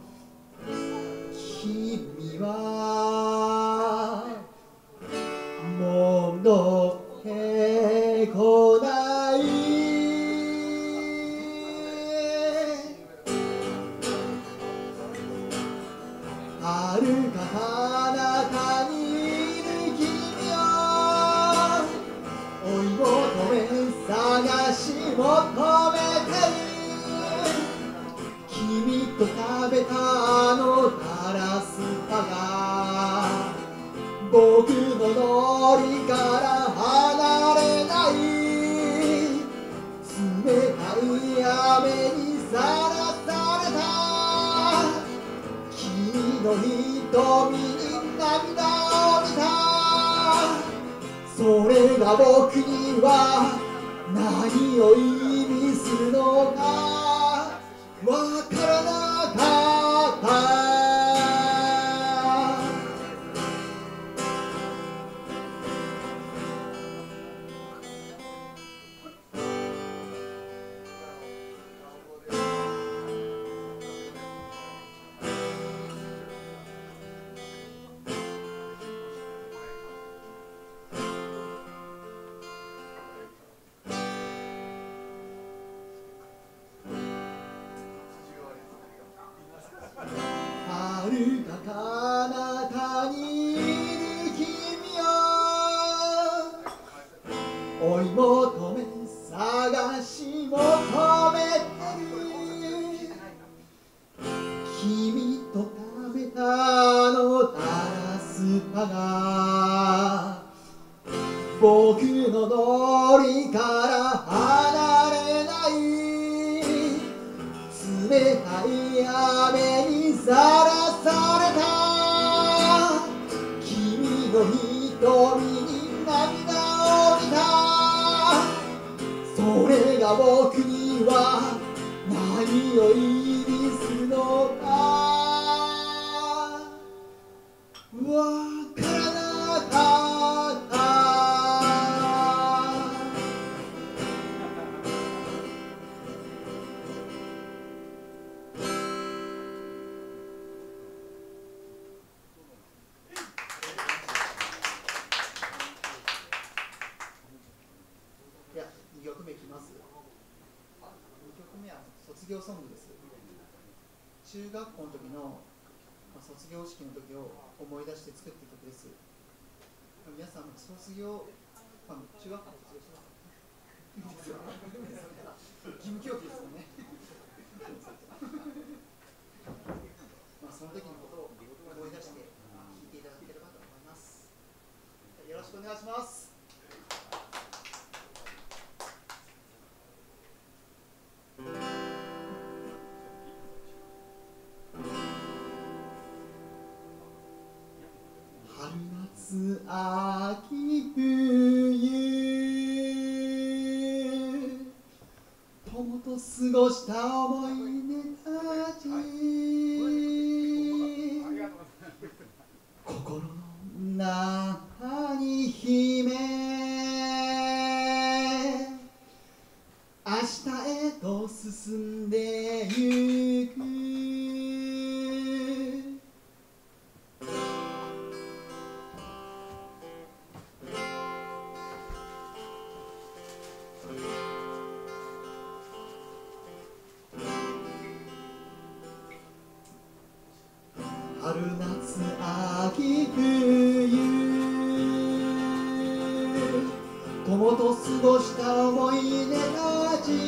君は戻ってこない。遥か彼方にいる君を追い求め探し求めてる。君と食べたあのガラス葉が僕の脳裏から離れない。冷たい雨にさらされた君の瞳に涙を見た。それが僕には何を意味するのかわからなかった。遥か彼方にいる君を追い求め探し求めてる。君と食べたあのガラス葉が僕の脳裏から離れない。冷たい雨にさらされた君の瞳に涙を見た。それが僕には何を意味するのかわからなかった。2曲目いきます。2曲目は卒業ソングです。中学校の時の卒業式の時を思い出して作った曲です。皆さん卒業、中学校卒業しますか？義務教育ですよね。その時のことを思い出して聴いていただければと思います。よろしくお願いします。春夏秋冬友と過ごした思い出たち心の中に秘め明日へと進んでゆく春夏秋冬友と過ごした思い出たち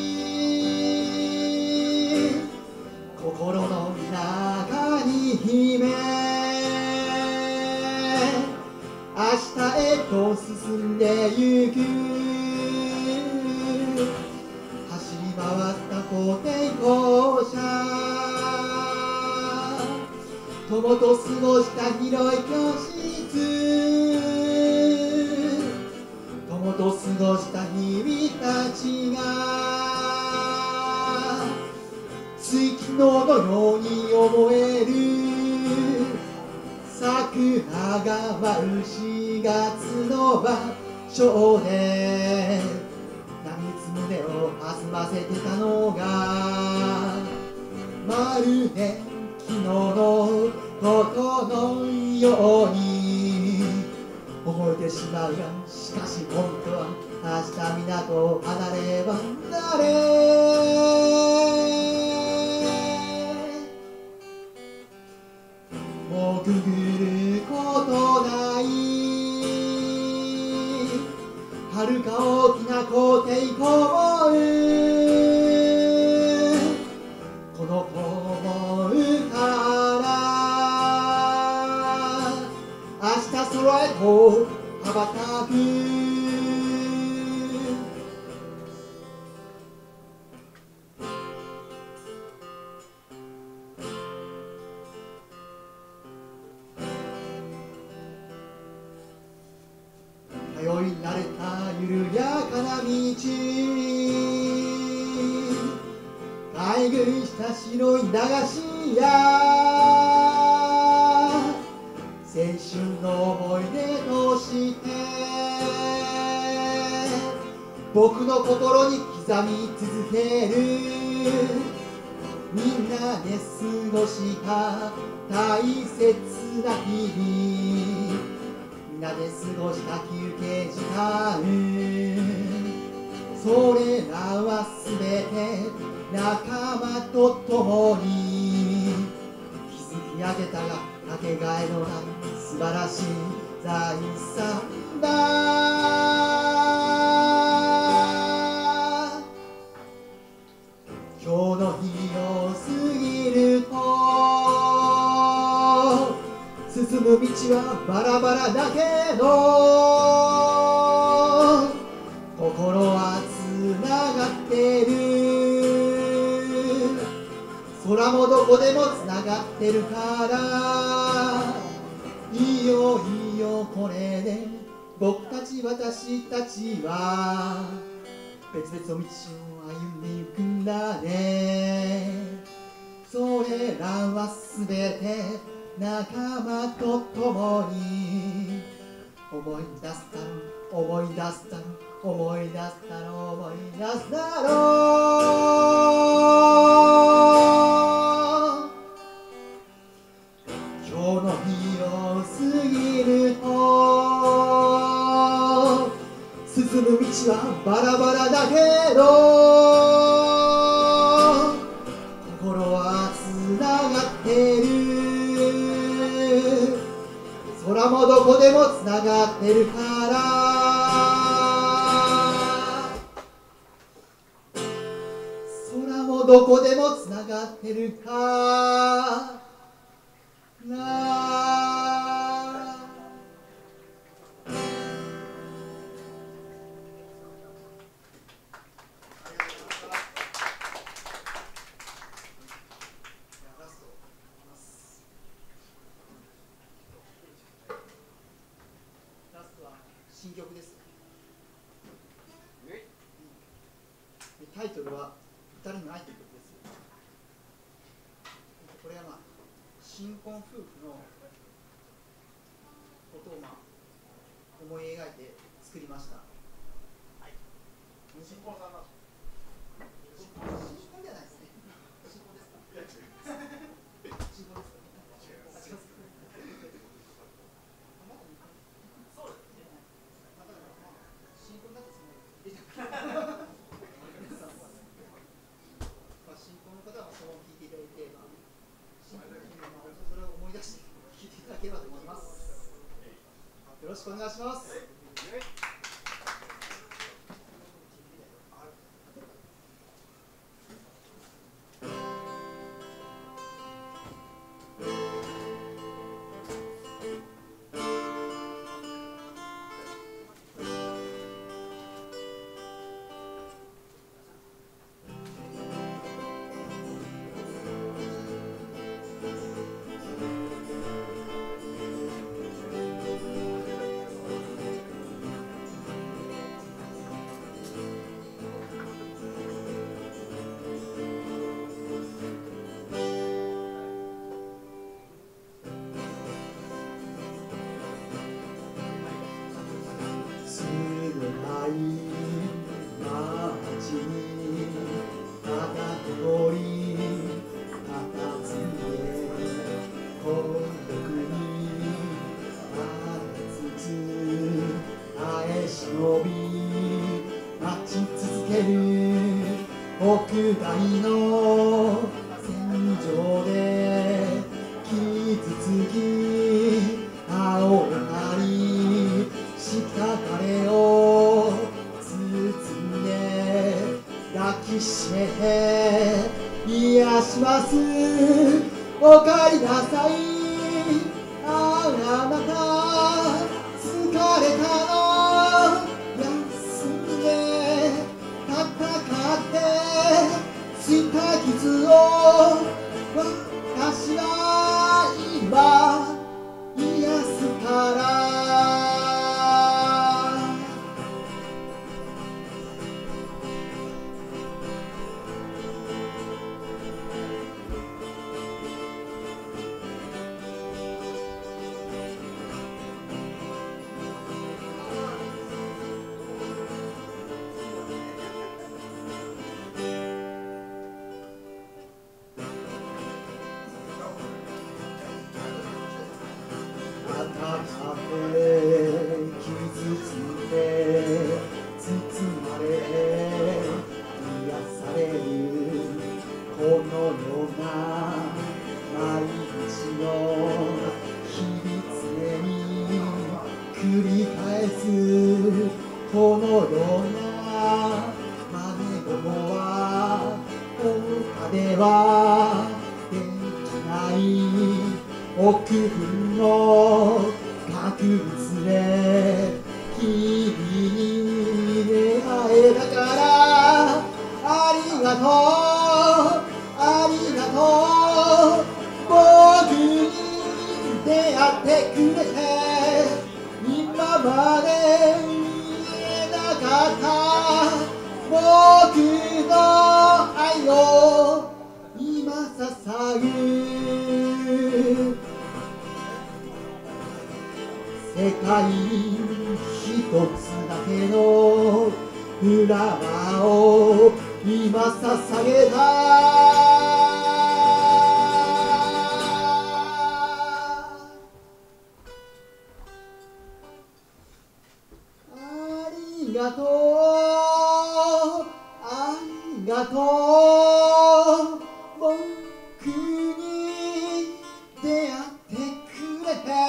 心の中に秘め明日へと進んでゆく走り回った固定校舎友と過ごした広い教室、友と過ごした日々たちが月のように思える。桜が舞う4月の場所で波打つ胸を弾ませてたのがまるで昨日のことのように思えてしまうが、しかし本当は明日港を離ればなれ。もうくぐることないはるか大きな校庭こもる、このこもるから明日空へと羽ばたく。通い慣れた緩やかな道、買い食いした白い駄菓子や青春の思い出として僕の心に刻み続ける。みんなで過ごした大切な日々、みんなで過ごした休憩時間、それらはすべて仲間と共に築き上げたがかけがえのない素晴らしい財産だ。今日の日を過ぎると進む道はバラバラだけど心はつながってる。空もどこでもつながってるからいよいよこれで僕たち私たちは別々の道を歩んでゆくんだね。それらはすべて仲間と共に思い出すだろう思い出すだろう思い出すだろう思い出すだろう。今日の日を過ぎると進む道はバラバラだけど心はつながってる。空もどこでもつながってるから空もどこでもつながってるから新曲です。タイトルは「二人の愛」という曲です。これは新婚夫婦のことを思い描いて作りました。はい。新婚さんなんですか？新婚ではないですね。新婚ですか？いや違います。新婚ですか？違います。新婚だとその新婚の方はそれを聞いていただいて、新婚の方はそれを思い出して聞いていただければと思います。よろしくお願いします。 国外の戦場で傷つき青なりした彼を包んで抱きしめて癒します。おかえりなさい、あなた疲れたの、休んで戦ってした傷を私は今癒すから。傷ついて包まれ癒されるこのような毎日の日々常に繰り返すこのような真似事は他ではできない奥分の格物で君に会えたからありがとうありがとう、僕に出会ってくれて今まで見えなかった僕の愛を今捧ぐ。世界一つだけのフラワーを今捧げた。ありがとうありがとう、僕に出会ってくれて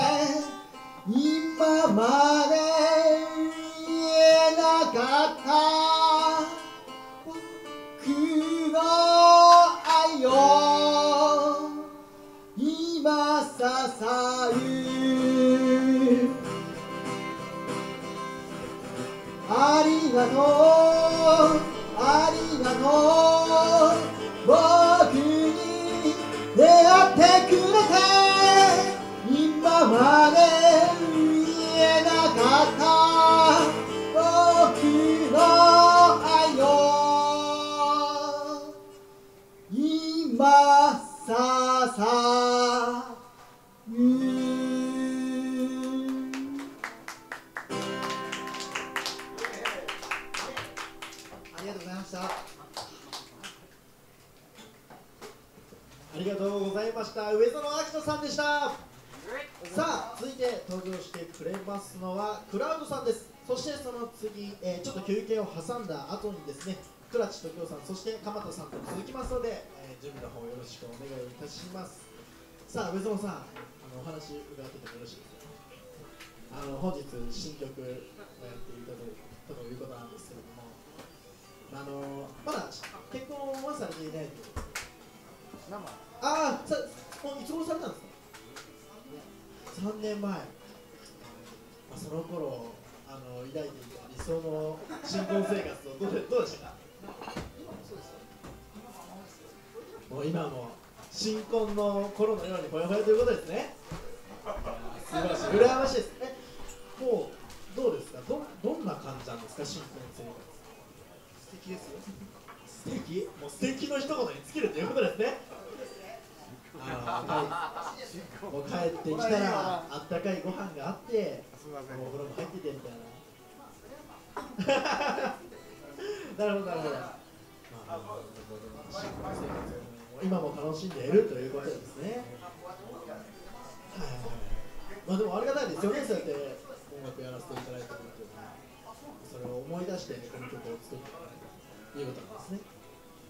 今まで見えなかった僕の愛を今捧ぐ。ありがとうありがとう、僕に出会ってくれて今まで見えなかった僕の愛を今捧ぐ。ありがとうございました。 ありがとうございました。上園明人さんでした。さあ続いて登場してくれますのはクラウドさんです。そしてその次、ちょっと休憩を挟んだ後にですね、倉地時生さん、そして鎌田さんと続きますので、準備の方よろしくお願いいたします。さあ上園さん、お話伺っててもよろしいですか。本日新曲をやっていただいたということなんですけれども、まだ結婚はされていないと。もういつ頃されたんですか。3年前、その頃抱いていた理想の新婚生活をどうでしたか。もう今も新婚の頃のようにほやほやということですね。素晴らしい、羨ましいです。もうどうですか、どんな感じなんですか、新婚生活。素敵ですよ。素敵、もう素敵の一言に尽きるということですね。もう帰ってきたらあったかいご飯があって、お風呂も入っててみたいな。なるほどなるほど。新婚生活を今も楽しんでいるということですね。でもありがたいですよね、そうやって音楽やらせていただいてるというか、それを思い出してこの曲を作ったということなんですね。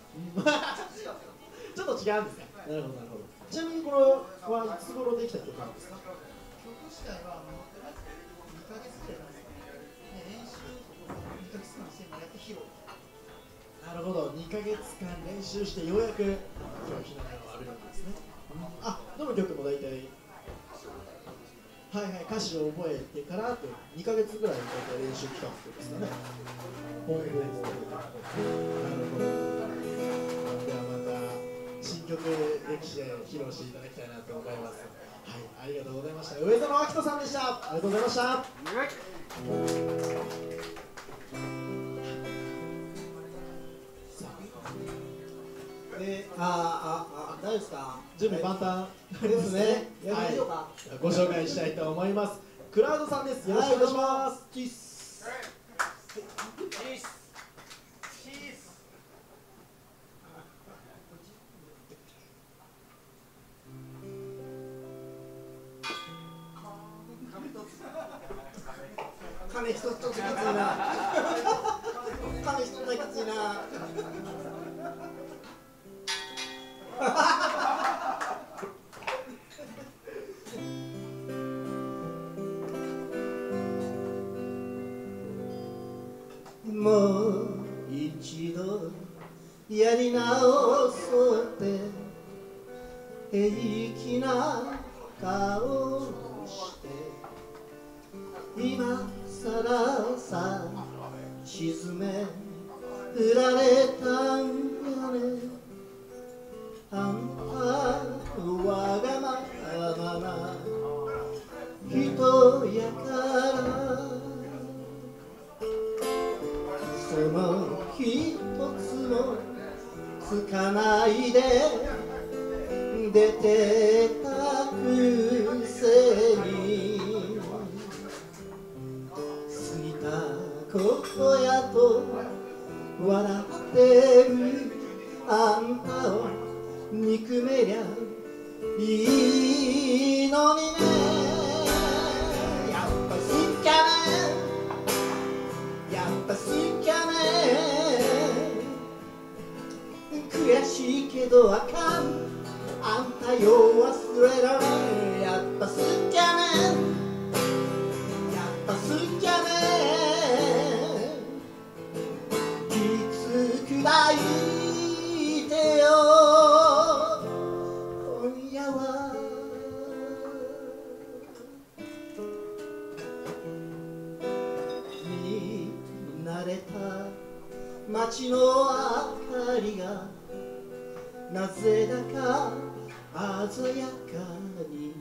ちょっと違うんですか。なるほどなるほど。ちなみにこれはいつ頃できた曲なんですか。 曲自体は2ヶ月くらいなんですかね。練習2ヶ月間してやって披露。 なるほど、2ヶ月間練習してようやく今日ひな壇を浴びるわけですね。あ、どの曲も大体はいはい、歌詞を覚えてからって2ヶ月ぐらい大体練習期間ってことですかね。ほうほうほう。なるほど。ではまた新曲歴史で披露していただきたいなと思います。はい、ありがとうございました。上園明人さんでした。ありがとうございました。 大丈夫ですか。 準備万端ですね。 やりましょうか。 はい、ご紹介したいと思います。クラウドさんです。よろしくお願いします。チース。 金一つちょっときついな。金一つだけきついな。もう一度やり直そうって平気な顔をして今さらさ沈め振られたんやね。あんたのわがままな人やからその一つもつかないで出てたくせに過ぎたことやと笑ってるあんたを憎めりゃいいのにね。やっぱ好きやねやっぱ好きやね。悔しいけどあかんあんたよう忘れられん。やっぱ好きやねやっぱ好きやね。きつく抱いてよ今夜は。見慣れた街の明かりがなぜだか鮮やかに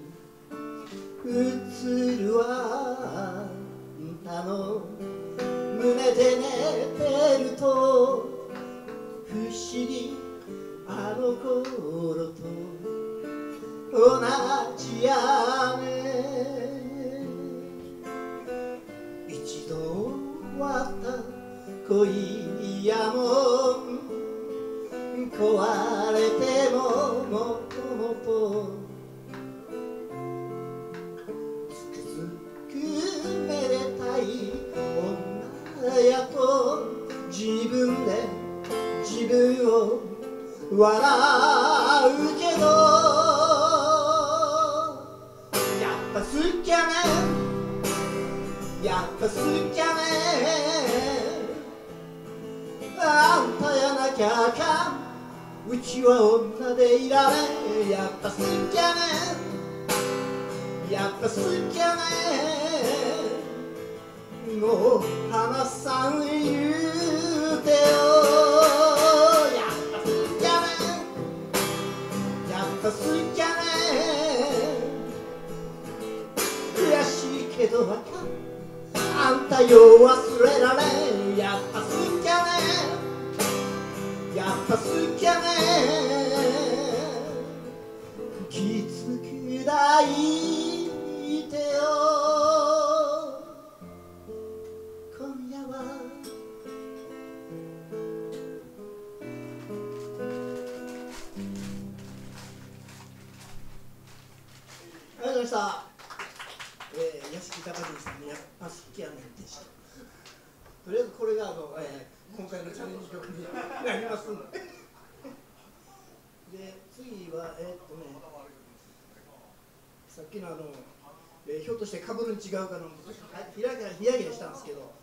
映るわ。あんたの胸で寝てると不思議あの頃と同じやね。一度終わった恋やもん壊れてももともとつくづくめでたい女やと自分で自分を笑うけどやっぱ好きやねやっぱ好きやね。あんたやなきゃあかんうちは女でいられん。やっぱ好きやねやっぱ好きやね。もう離さん言うてよ。やっぱ好きやねやっぱ好きやね。悔しいけどあかんあんたよう忘れられん。やっぱ好きやねやっぱ好きやね。きつく抱いてよ今夜は。ありがとうございました。屋敷隆人さんにやっぱ好きやねんでした。とりあえずこれが今回のチャレンジ曲になりますので次はさっきのひょっとしてかぶるに違うかのひらげしたんですけど、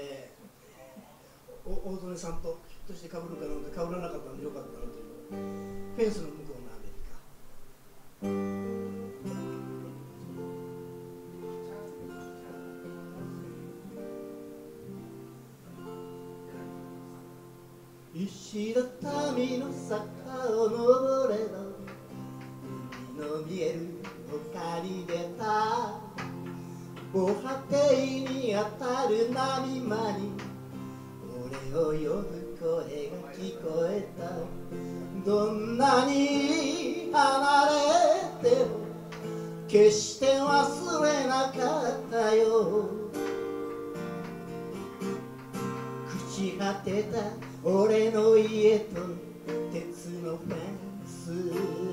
大曽根さんとひょっとしてかぶるかなってかぶらなかったんでよかったなというフェンスの向こうのアメリカ。石畳の坂を登れば海の見える丘に出た防波堤に当たる波間に俺を呼ぶ声が聞こえた。どんなに離れても決して忘れなかったよ。朽ち果てた俺の家と鉄のフェンス、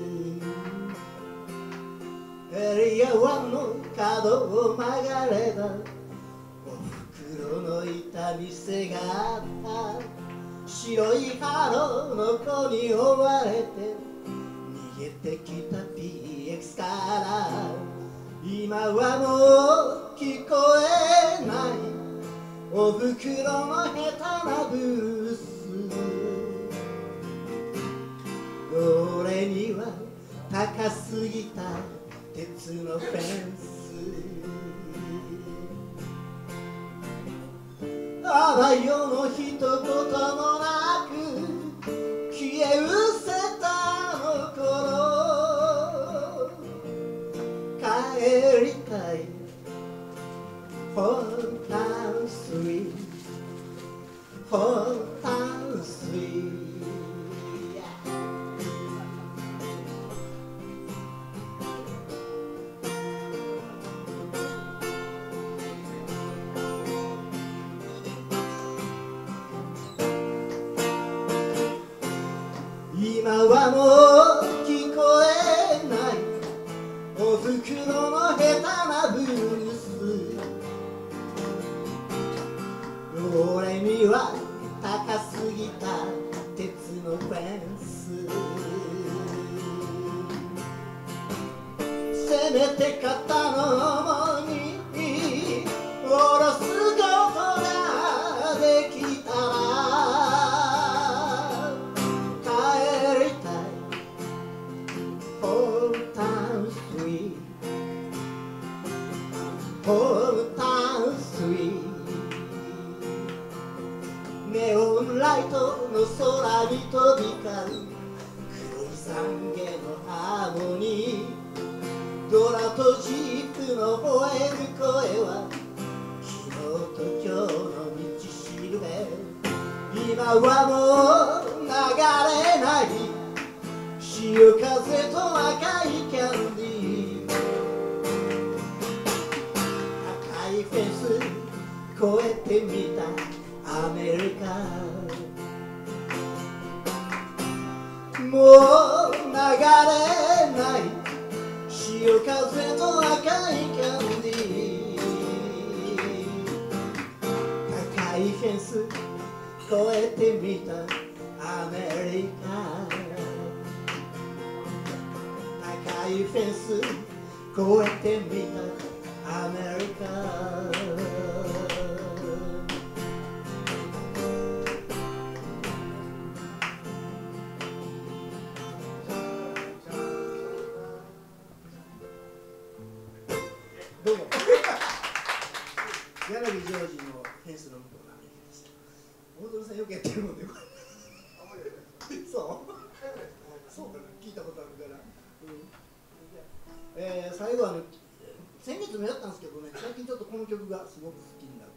エリア湾の角を曲がればおふくろのいた店があった。白いハロの子に追われて逃げてきた PX から今はもう聞こえないおふくろの下手なブルース。俺には高すぎた鉄のフェンス、あばよの一言もなく消え失せたの頃帰りたいホータンスイートホータンスイート。今はもう聞こえないおふくろの下手なブルース。俺には高すぎた鉄のフェンス、せめて肩の重み下ろすことができたら帰りたいホームタウンスイートホームタウンスイート。ネオンライトの空に飛び交う黒い懺悔のハーモニー、ドラとジープの吠える声は昨日と今日の道しるべ。今はもう流れない潮風と赤いキャンディー、赤いフェンス越えてみたアメリカ。もう流れない潮風と赤いキャンディー、高いフェンス越えてみたアメリカ。高いフェンス越えてみたアメリカ。どうも柳ジョージのフェンスの向こうのアメリカでした。大園さんよくやってるもんねこれそうそうかな、聞いたことあるから、最後はね、先月もやったんですけどね、最近ちょっとこの曲がすごく好きになって、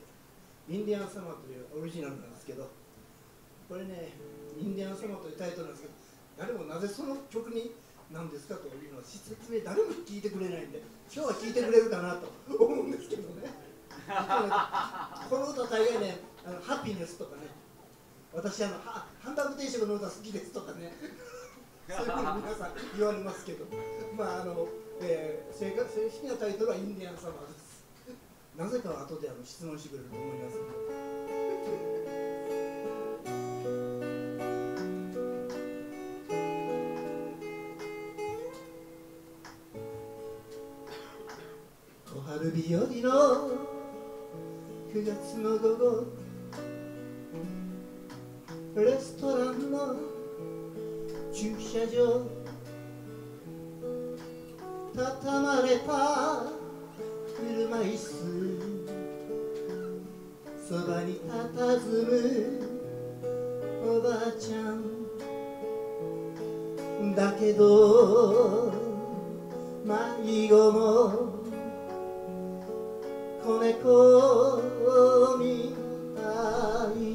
インディアンサマーというオリジナルなんですけど、これね、インディアンサマーというタイトルなんですけど、誰もなぜその曲になんですかというのを説明誰も聞いてくれないんで、今日は聞いてくれるかなと思うんですけどねこの歌大概ね、ハピネスとかね、私ハンバーグ定食の歌好きですとかねそういうふうに皆さん言われますけど、まあ正式なタイトルはインディアンサマーです。なぜかは後で質問してくれると思います。 春日和の9月の午後、レストランの駐車場、畳まれた車椅子、そばに佇むおばあちゃんだけど、迷子も子猫みたい、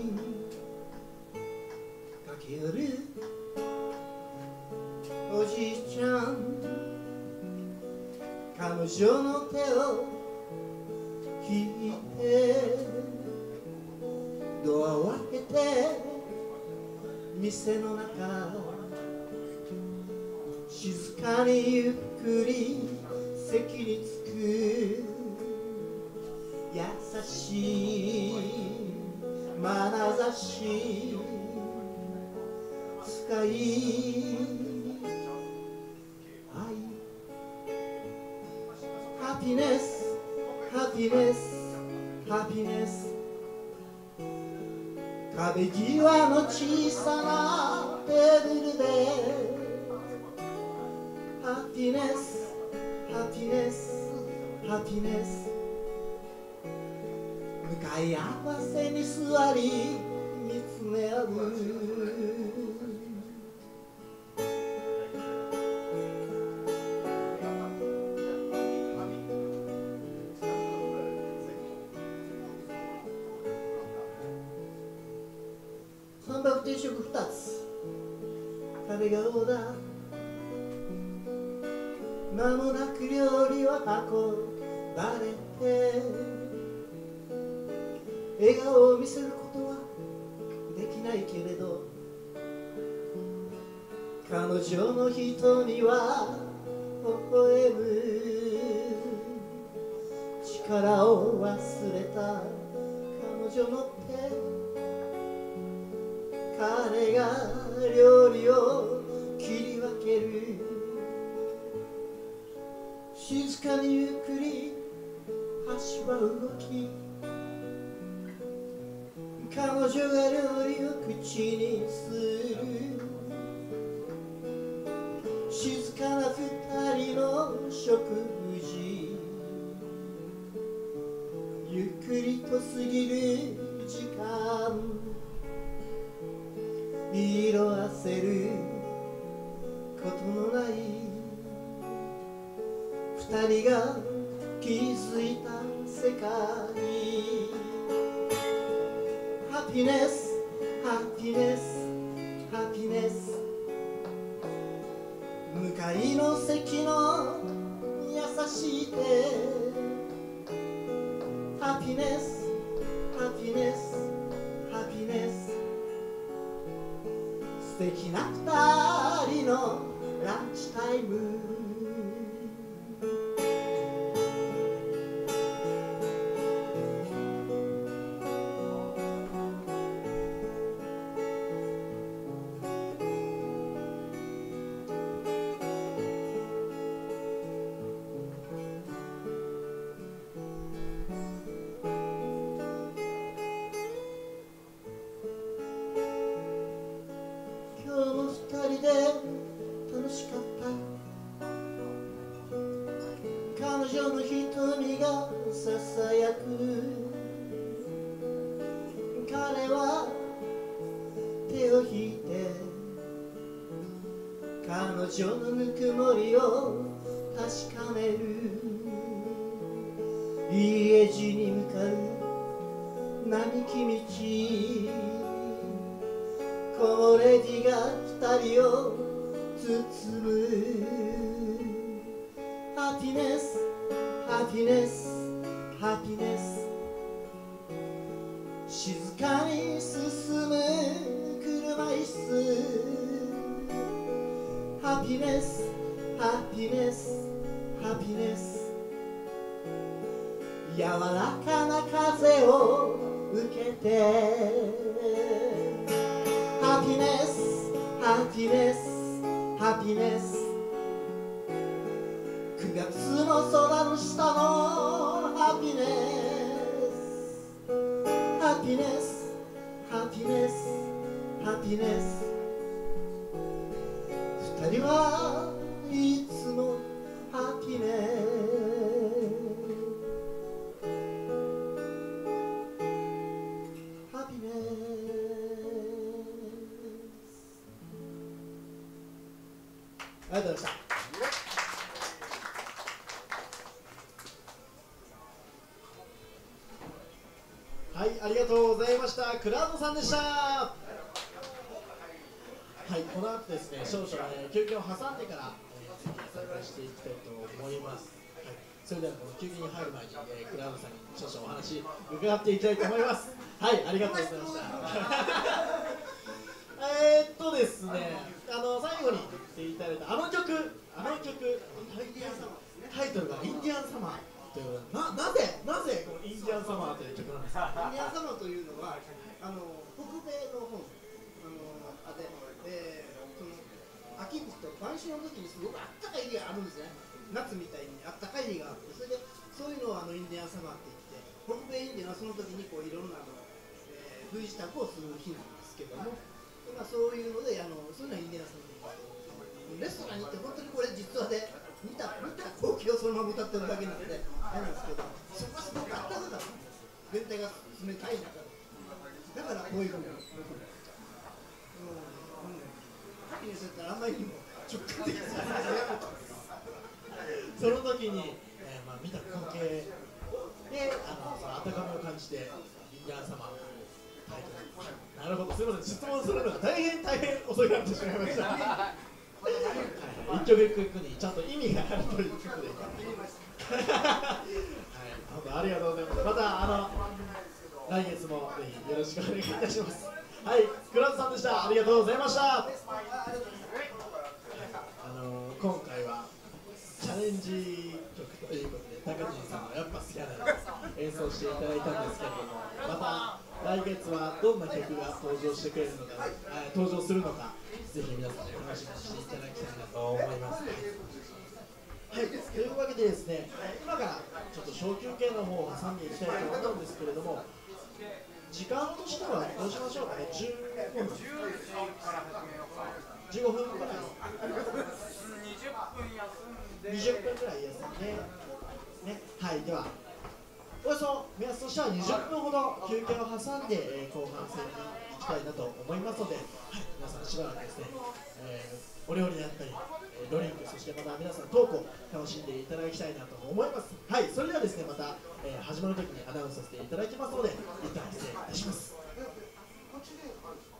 駆け寄るおじいちゃん、彼女の手を引いてドアを開けて店の中、静かにゆっくり席に着く、優しい眼差し、深い愛、ハピネスハピネスハピネス、壁際の小さなテーブルでハピネスハピネスハピネス、向かい合わせに座り見つめ合う、三白定食2つ、壁がオーダー、間もなく料理は運ばれて、笑顔を見せることはできないけれど、彼女の瞳は微笑む、力を忘れた彼女の手、彼が料理を切り分ける、静かにゆっくり箸は動き、彼女が料理を口にする、静かな二人の食事、ゆっくりと過ぎる時間、色あせることのない二人が築いた世界、ハピネスハピネスハピネス、向かいの席の優しい手、ハピネスハピネスハピネス、素敵な二人のランチタイム、人で楽しかった、彼女の瞳がささやく、彼は手を引いて彼女のぬくもりを確かめる、家路に向かう並木道、木漏れ日が二人を包む、ハピネスハピネスハピネス、静かに進む車椅子、ハピネスハピネスハピネス、柔らかな風を受けて、ハピネスハピネスハピネス、 9月の空の下のハピネスハピネスハピネスハピネス二人はいつもハピネスハピネスありがとうございました。はい、ありがとうございました。クラウドさんでした。はい、この後ですね、少々、休憩を挟んでから、参加していきたいと思います。はい、それではこの休憩に入る前に、クラウドさんに少々お話伺っていきたいと思います。はい、ありがとうございました。ですね、最後に言っていただいたあの曲、タイトルがインディアンサマーということで、なぜこのインディアンサマーという曲なんですか。 インディアンサマーというのは北米の方その秋口と晩秋の時にすごくあったかい日があるんですね。夏みたいにあったかい日があって、それでそういうのをインディアンサマーって言って、北米インディアンはその時にこういろんな冬支度をする日なんですけども、そういうのでそういうのはインディアンサマーレストランに行って本当にこれ実話で見た光景をそのまま歌ってるだけなんであれなんですけど、そこはすごくあったかかった。全体が冷たい中で、だからこういうふうにハピネスだったらあんまりにも直感的なその時に、見た光景でその温かみを感じてインディアンサマータイトル。なるほど、すみません、質問するのが大変遅いなってしまいました。一曲一曲にちゃんと意味があるという曲で、はい、本当ありがとうございます。また来月もぜひよろしくお願いいたします。はい、クラウドさんでした。ありがとうございました。今回はチャレンジ曲ということで、高知さんのやっぱ好きなの演奏していただいたんですけれども、また来月はどんな曲が登場してくれるのか、登場するのか、ぜひ皆さんに楽しみにしていただきたいなと思います。はい、というわけでですね、今からちょっと小休憩の方を挟んでいきたいと思うんですけれども、時間としてはどうしましょうかね。15分くらい、20分くらいですね。はい、ではおよそ目安としては20分ほど休憩を挟んで、後半戦に行きたいなと思いますので、はい、皆さんしばらくですね、お料理であったり、ドリンク、そしてまた皆さんトークを楽しんでいただきたいなと思います。はい、それではですね、また、始まるときにアナウンスさせていただきますので、一旦失礼いたします。